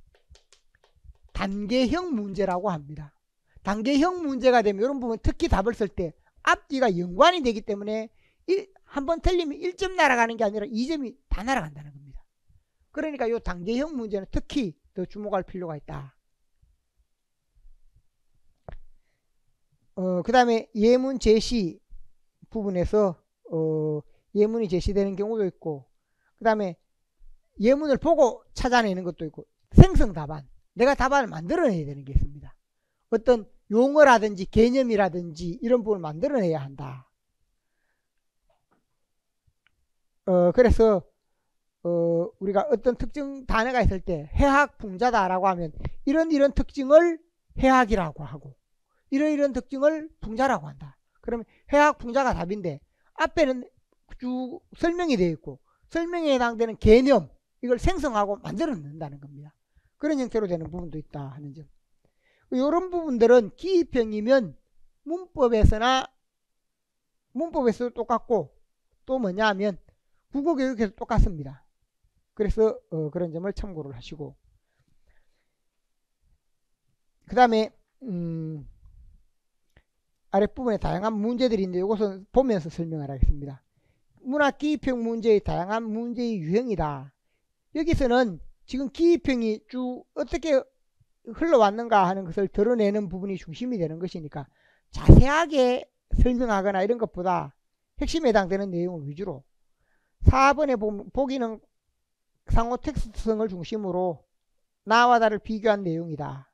단계형 문제라고 합니다. 단계형 문제가 되면 이런 부분 특히 답을 쓸 때 앞뒤가 연관이 되기 때문에 한번 틀리면 1점 날아가는 게 아니라 2점이 다 날아간다는 겁니다. 그러니까 이 단계형 문제는 특히 더 주목할 필요가 있다. 그 다음에 예문 제시 부분에서 예문이 제시되는 경우도 있고, 그 다음에 예문을 보고 찾아내는 것도 있고, 생성 답안, 내가 답안을 만들어내야 되는 게 있습니다. 어떤 용어라든지 개념이라든지 이런 부분을 만들어내야 한다. 그래서 우리가 어떤 특정 단어가 있을 때 해학풍자다라고 하면 이런 특징을 해학이라고 하고 이런 특징을 풍자라고 한다. 그러면 해학풍자가 답인데 앞에는 쭉 설명이 되어 있고 설명에 해당되는 개념, 이걸 생성하고 만들어 낸다는 겁니다. 그런 형태로 되는 부분도 있다 하는 점. 이런 부분들은 기입형이면 문법에서도 똑같고 또 뭐냐 하면 국어교육에서 똑같습니다. 그래서 그런 점을 참고를 하시고, 그 다음에 아랫부분에 다양한 문제들이 있는데 이것은 보면서 설명을 하겠습니다. 문학 기입형 문제의 다양한 문제의 유형이다. 여기서는 지금 기입형이 쭉 어떻게 흘러왔는가 하는 것을 드러내는 부분이 중심이 되는 것이니까 자세하게 설명하거나 이런 것보다 핵심에 해당되는 내용을 위주로 4번에 보기는 상호 텍스트성을 중심으로 나와 다를 비교한 내용이다.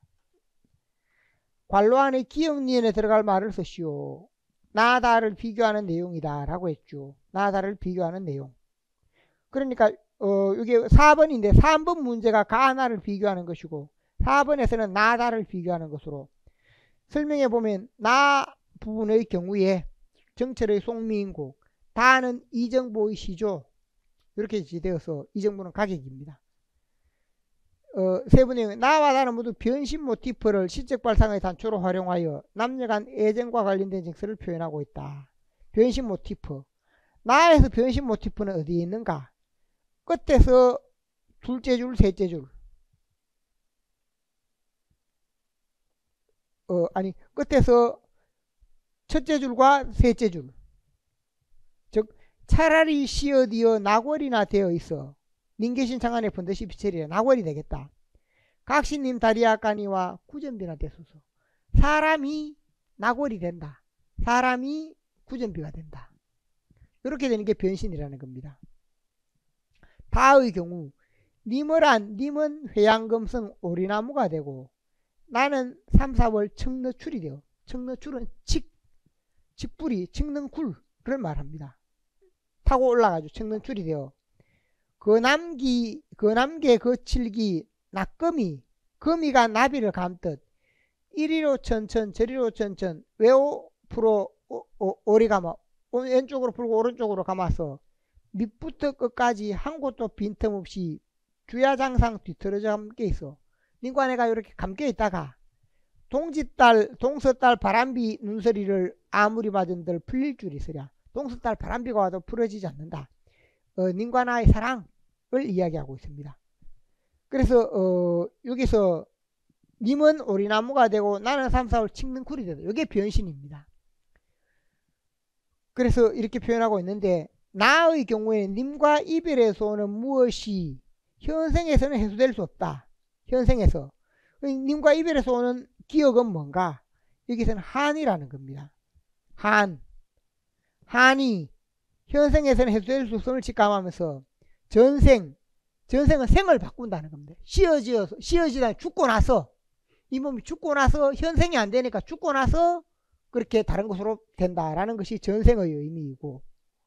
괄호 안에 기억니은에 들어갈 말을 쓰시오. 나 다를 비교하는 내용이다 라고 했죠. 나 다를 비교하는 내용. 그러니까 이게 4번인데 3번 문제가 가나를 비교하는 것이고 4번에서는 나 다를 비교하는 것으로 설명해 보면 나 부분의 경우에 정철의 송미인곡, 다는 이정보의 시조 이렇게 지되어서 이정보는 가객입니다. 세 번째, 나와 다는 모두 변신 모티프를 시적 발상의 단초로 활용하여 남녀간 애정과 관련된 정서를 표현하고 있다. 변신 모티프. 나에서 변신 모티프는 어디에 있는가? 끝에서 둘째 줄, 셋째 줄. 끝에서 첫째 줄과 셋째 줄. 즉, 차라리 시어디어 나궐이나 되어 있어. 닌계신 창안에 번듯이 비철이라 나궐이 되겠다. 각신님 다리아까니와 구전비나 되소서. 사람이 나궐이 된다. 사람이 구전비가 된다. 이렇게 되는 게 변신이라는 겁니다. 다의 경우 님은 회양금성 오리나무가 되고 나는 3, 4월 청너출이 되어, 청너출은 칡뿌리, 칡능쿨을 말합니다. 타고 올라가죠. 청능출이 되어 거남개 거칠기 낙거미, 거미가 나비를 감듯 이리로 천천 저리로 천천 외오 풀어 오리 감아 왼쪽으로 풀고 오른쪽으로 감아서 밑부터 끝까지 한 곳도 빈틈없이 주야장상 뒤틀어져 함께 있어. 님과 내가 이렇게 감겨 있다가 동서딸 바람비 눈서리를 아무리 맞은들 풀릴 줄 있으랴. 동서딸 바람비가 와도 풀어지지 않는다. 님과 나의 사랑을 이야기하고 있습니다. 그래서 여기서 님은 오리나무가 되고 나는 3, 4월 칡능쿨이 되다. 이게 변신입니다. 그래서 이렇게 표현하고 있는데 나의 경우에는 님과 이별에서 오는 무엇이 현생에서는 해소될 수 없다. 현생에서 님과 이별에서 오는 기억은 뭔가? 여기서는 한이라는 겁니다. 한이 현생에서는 해소될 수 없음을 직감하면서 전생은 생을 바꾼다는 겁니다. 씌어지다 죽고 나서 이 몸이 죽고 나서 현생이 안 되니까 죽고 나서 그렇게 다른 것으로 된다라는 것이 전생의 의미이고,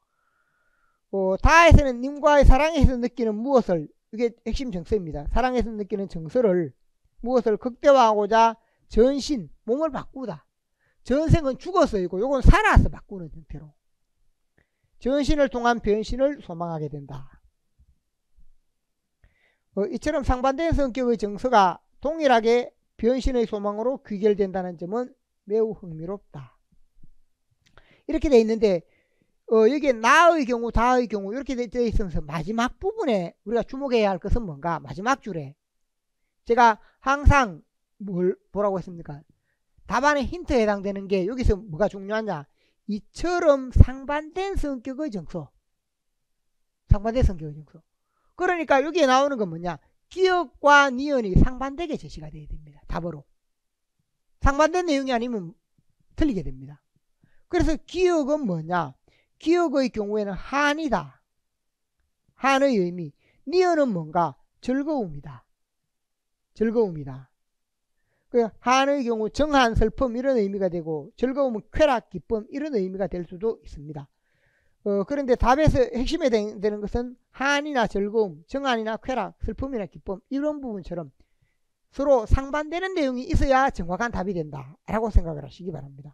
다에서는 님과의 사랑에서 느끼는 무엇을, 이게 핵심 정서입니다. 사랑에서 느끼는 정서를 무엇을 극대화하고자 전신, 몸을 바꾸다. 전생은 죽어서이고 요건 살아서 바꾸는 형태로 전신을 통한 변신을 소망하게 된다. 이처럼 상반된 성격의 정서가 동일하게 변신의 소망으로 귀결된다는 점은 매우 흥미롭다. 이렇게 돼 있는데 여기에 나의 경우, 다의 경우 이렇게 되어 있으면서 마지막 부분에 우리가 주목해야 할 것은 뭔가? 마지막 줄에 제가 항상 뭐라고 했습니까? 답안의 힌트에 해당되는 게 여기서 뭐가 중요하냐? 이처럼 상반된 성격의 정서. 상반된 성격의 정서. 그러니까 여기에 나오는 건 뭐냐? 기억과 니은이 상반되게 제시가 되어야 됩니다. 답으로. 상반된 내용이 아니면 틀리게 됩니다. 그래서 기억은 뭐냐? 기억의 경우에는 한이다. 한의 의미. 니은은 뭔가? 즐거움이다. 즐거움이다. 한의 경우 정한, 슬픔 이런 의미가 되고 즐거움은 쾌락, 기쁨 이런 의미가 될 수도 있습니다. 그런데 답에서 핵심에 되는 것은 한이나 즐거움, 정한이나 쾌락, 슬픔이나 기쁨 이런 부분처럼 서로 상반되는 내용이 있어야 정확한 답이 된다 라고 생각을 하시기 바랍니다.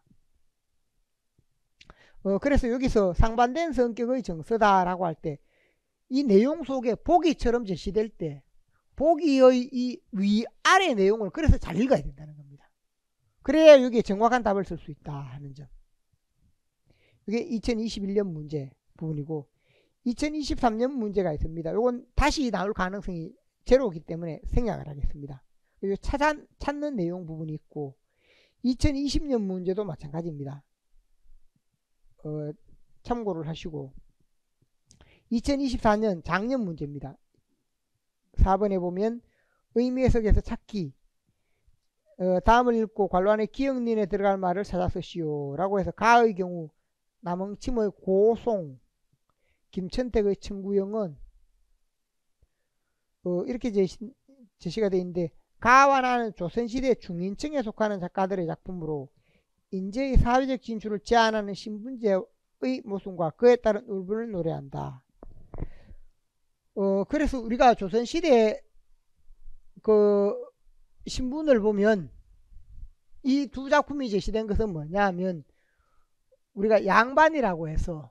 그래서 여기서 상반된 성격의 정서다 라고 할 때 이 내용 속에 보기처럼 제시될 때 보기의 이 위아래 내용을 그래서 잘 읽어야 된다는 겁니다. 그래야 여기에 정확한 답을 쓸 수 있다 하는 점. 이게 2021년 문제 부분이고 2023년 문제가 있습니다. 이건 다시 나올 가능성이 제로이기 때문에 생략을 하겠습니다. 그리고 찾는 내용 부분이 있고 2020년 문제도 마찬가지입니다. 참고를 하시고 2024년 작년 문제입니다. 4번에 보면 의미 해석에서 찾기 다음을 읽고 괄호 안에 기억린에 들어갈 말을 찾아 쓰시오 라고 해서 가의 경우 남흥침의 고송, 김천택의 청구영은 이렇게 제시가 되어 있는데 가와 나는 조선시대 중인층에 속하는 작가들의 작품으로 인재의 사회적 진출을 제한하는 신분제의 모순과 그에 따른 울분을 노래한다. 그래서 우리가 조선시대 그 신분을 보면 이 두 작품이 제시된 것은 뭐냐 하면 우리가 양반이라고 해서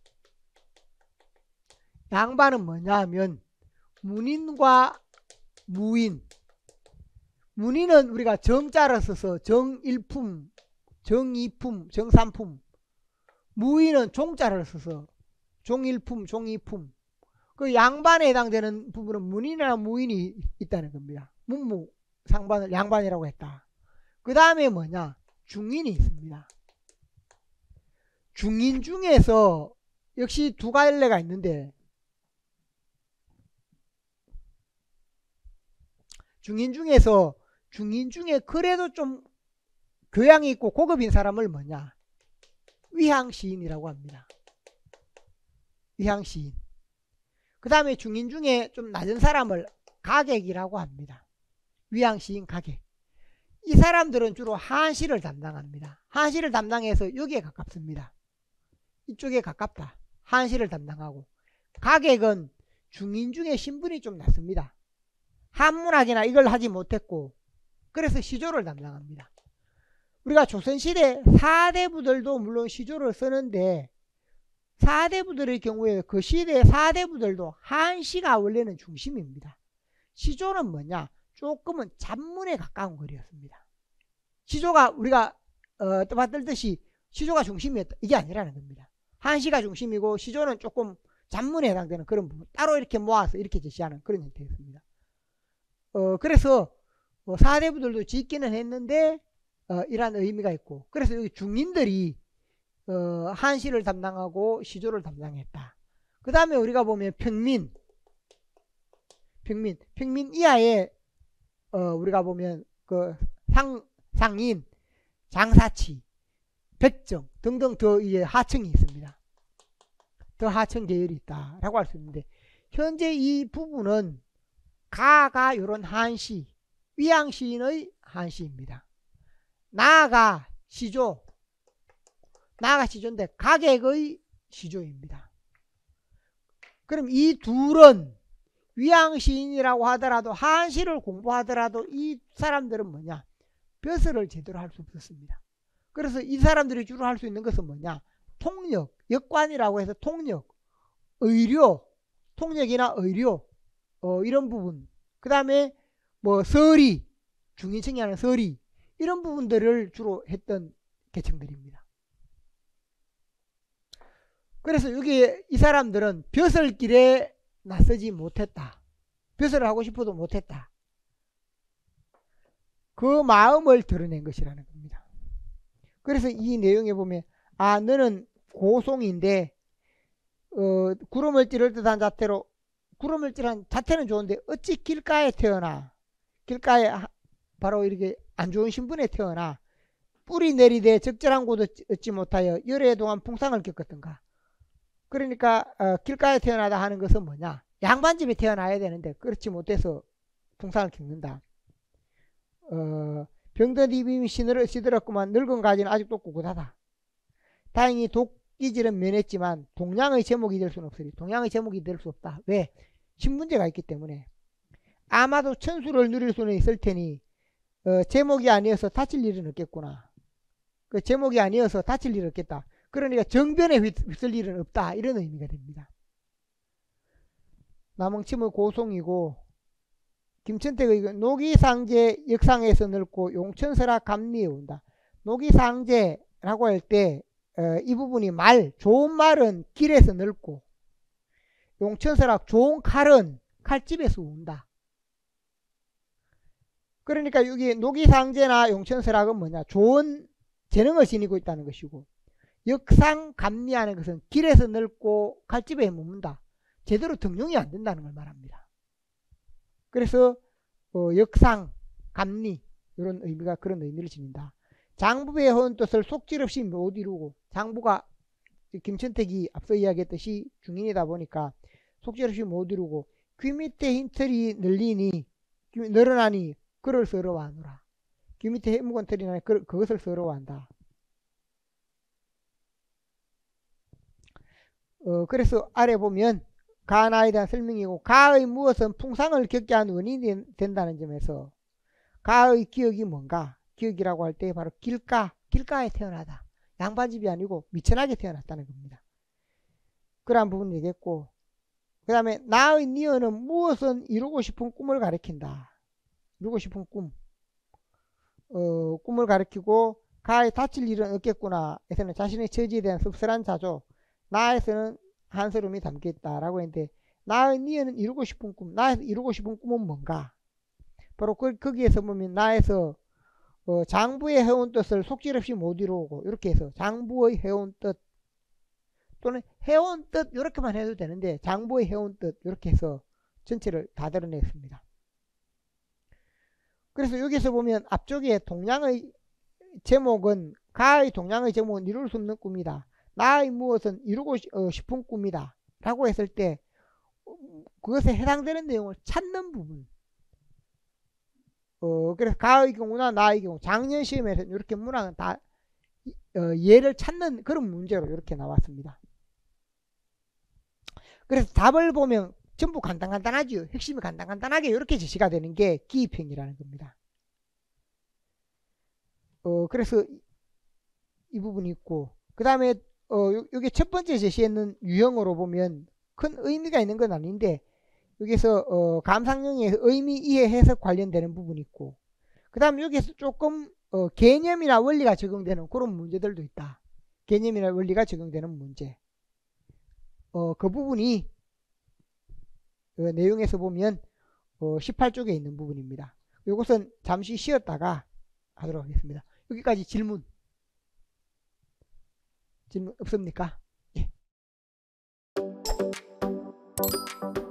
양반은 뭐냐 하면 문인과 무인 문인은 우리가 정자를 써서 정일품, 정이품, 정삼품 무인은 종자를 써서 종일품, 종이품 그 양반에 해당되는 부분은 문인이나 무인이 있다는 겁니다. 문무 상반을 양반이라고 했다. 그 다음에 뭐냐 중인이 있습니다. 중인 중에서 역시 두 갈래가 있는데 중인 중에 그래도 좀 교양이 있고 고급인 사람을 뭐냐 위향시인이라고 합니다. 위향시인. 그 다음에 중인 중에 좀 낮은 사람을 가객이라고 합니다. 위향시인 가객. 이 사람들은 주로 한시를 담당합니다. 한시를 담당해서 여기에 가깝습니다. 이쪽에 가깝다. 한시를 담당하고 가객은 중인 중에 신분이 좀 낮습니다. 한문학이나 이걸 하지 못했고 그래서 시조를 담당합니다. 우리가 조선시대 사대부들도 물론 시조를 쓰는데 사대부들의 경우에 그 시대의 사대부들도 한시가 원래는 중심입니다. 시조는 뭐냐 조금은 잡문에 가까운 글이었습니다. 시조가 우리가 떠받들듯이 시조가 중심이었다 이게 아니라는 겁니다. 한시가 중심이고 시조는 조금 잡문에 해당되는 그런 부분 따로 이렇게 모아서 이렇게 제시하는 그런 형태였습니다. 그래서 사대부들도 짓기는 했는데 이런 의미가 있고 그래서 여기 중인들이 한시를 담당하고 시조를 담당했다. 그 다음에 우리가 보면 평민 이하에 우리가 보면 그 상인, 장사치, 백정 등등 더 이제 하층이 있습니다. 더 하층 계열이 있다라고 할 수 있는데 현재 이 부분은 가가 이런 한시, 위양시인의 한시입니다. 나가 시조인데 가객의 시조입니다. 그럼 이 둘은 위양시인이라고 하더라도 한시를 공부하더라도 이 사람들은 뭐냐 벼슬을 제대로 할 수 없었습니다. 그래서 이 사람들이 주로 할 수 있는 것은 뭐냐 통역, 역관이라고 해서 통역, 의료, 통역이나 의료 이런 부분 그 다음에 뭐 서리, 중인층이 하는 서리, 이런 부분들을 주로 했던 계층들입니다. 그래서 여기 이 사람들은 벼슬길에 나서지 못했다. 벼슬을 하고 싶어도 못했다. 그 마음을 드러낸 것이라는 겁니다. 그래서 이 내용에 보면 너는 고송인데 구름을 찌를 듯한 자태로, 구름을 찌른 자태는 좋은데 어찌 길가에 태어나, 길가에 바로 이렇게 안 좋은 신분에 태어나 뿌리 내리되 적절한 곳을 얻지 못하여 여러 해 동안 풍상을 겪었던가. 그러니까 길가에 태어나다 하는 것은 뭐냐, 양반집에 태어나야 되는데 그렇지 못해서 풍상을 겪는다. 병든 입이 시들었구만 늙은 가지는 아직도 꿋꿋하다. 다행히 독기질은 면했지만 동양의 제목이 될 수는 없으리. 동양의 제목이 될 수 없다. 왜? 신문제가 있기 때문에. 아마도 천수를 누릴 수는 있을 테니 제목이 아니어서 다칠 일은 없겠구나. 그 제목이 아니어서 다칠 일은 없겠다. 그러니까 정변에 휩쓸 일은 없다, 이런 의미가 됩니다. 남흥침의 고송이고, 김천택의 노기상제 역상에서 넓고 용천설악 감리에 온다. 노기상제라고 할 때 이 부분이 좋은 말은 길에서 넓고, 용천설악 좋은 칼은 칼집에서 온다. 그러니까 여기 노기상제나 용천설악은 뭐냐, 좋은 재능을 지니고 있다는 것이고, 역상 감리하는 것은 길에서 넓고 칼집에 머문다. 제대로 등용이 안 된다는 걸 말합니다. 그래서 역상 감리, 이런 의미가, 그런 의미를 지닌다. 장부의 허운 뜻을 속질 없이 못 이루고, 장부가 김천택이 앞서 이야기했듯이 중인이다 보니까 속질 없이 못 이루고, 귀 밑에 흰털이 늘어나니 그를 서러워하노라. 귀 밑에 해묵은 털이 나니 그것을 서러워한다. 그래서 아래 보면 가나에 대한 설명이고, 가의 무엇은 풍상을 겪게 한 원인이 된다는 점에서 가의 기억이 뭔가, 기억이라고 할 때 바로 길가에 태어나다. 양반집이 아니고 미천하게 태어났다는 겁니다. 그러한 부분을 얘기했고, 그 다음에 나의 니어는 무엇은 이루고 싶은 꿈을 가리킨다. 이루고 싶은 꿈, 꿈을 가리키고, 가에 다칠 일은 없겠구나 에서는 자신의 처지에 대한 씁쓸한 자조, 나에서는 한스러움이 담겨있다라고 했는데, 나의 니어는 이루고 싶은 꿈, 나에서 이루고 싶은 꿈은 뭔가, 바로 거기에서 보면 나에서 장부의 해온 뜻을 속질 없이 못 이루고, 이렇게 해서 장부의 해온 뜻 또는 해온 뜻 이렇게만 해도 되는데, 장부의 해온 뜻 이렇게 해서 전체를 다 드러냈습니다. 그래서 여기서 보면 앞쪽에 동양의 제목은, 가의 동양의 제목은 이룰 수 없는 꿈이다. 나의 무엇은 이루고 싶은 꿈이다 라고 했을 때 그것에 해당되는 내용을 찾는 부분. 그래서 가의 경우나 나의 경우, 작년 시험에서 이렇게 문항은 다 예를 찾는 그런 문제로 이렇게 나왔습니다. 그래서 답을 보면 전부 간단하죠. 핵심이 간단하게 이렇게 제시가 되는 게 기입형이라는 겁니다. 그래서 이 부분이 있고, 그 다음에 여기 첫 번째 제시했는 유형으로 보면 큰 의미가 있는 건 아닌데, 여기서 감상형의 의미 이해 해석 관련되는 부분이 있고, 그 다음 여기서 조금 개념이나 원리가 적용되는 그런 문제들도 있다. 개념이나 원리가 적용되는 문제, 그 부분이 내용에서 보면 18쪽에 있는 부분입니다. 이것은 잠시 쉬었다가 하도록 하겠습니다. 여기까지 질문 없습니까? 예.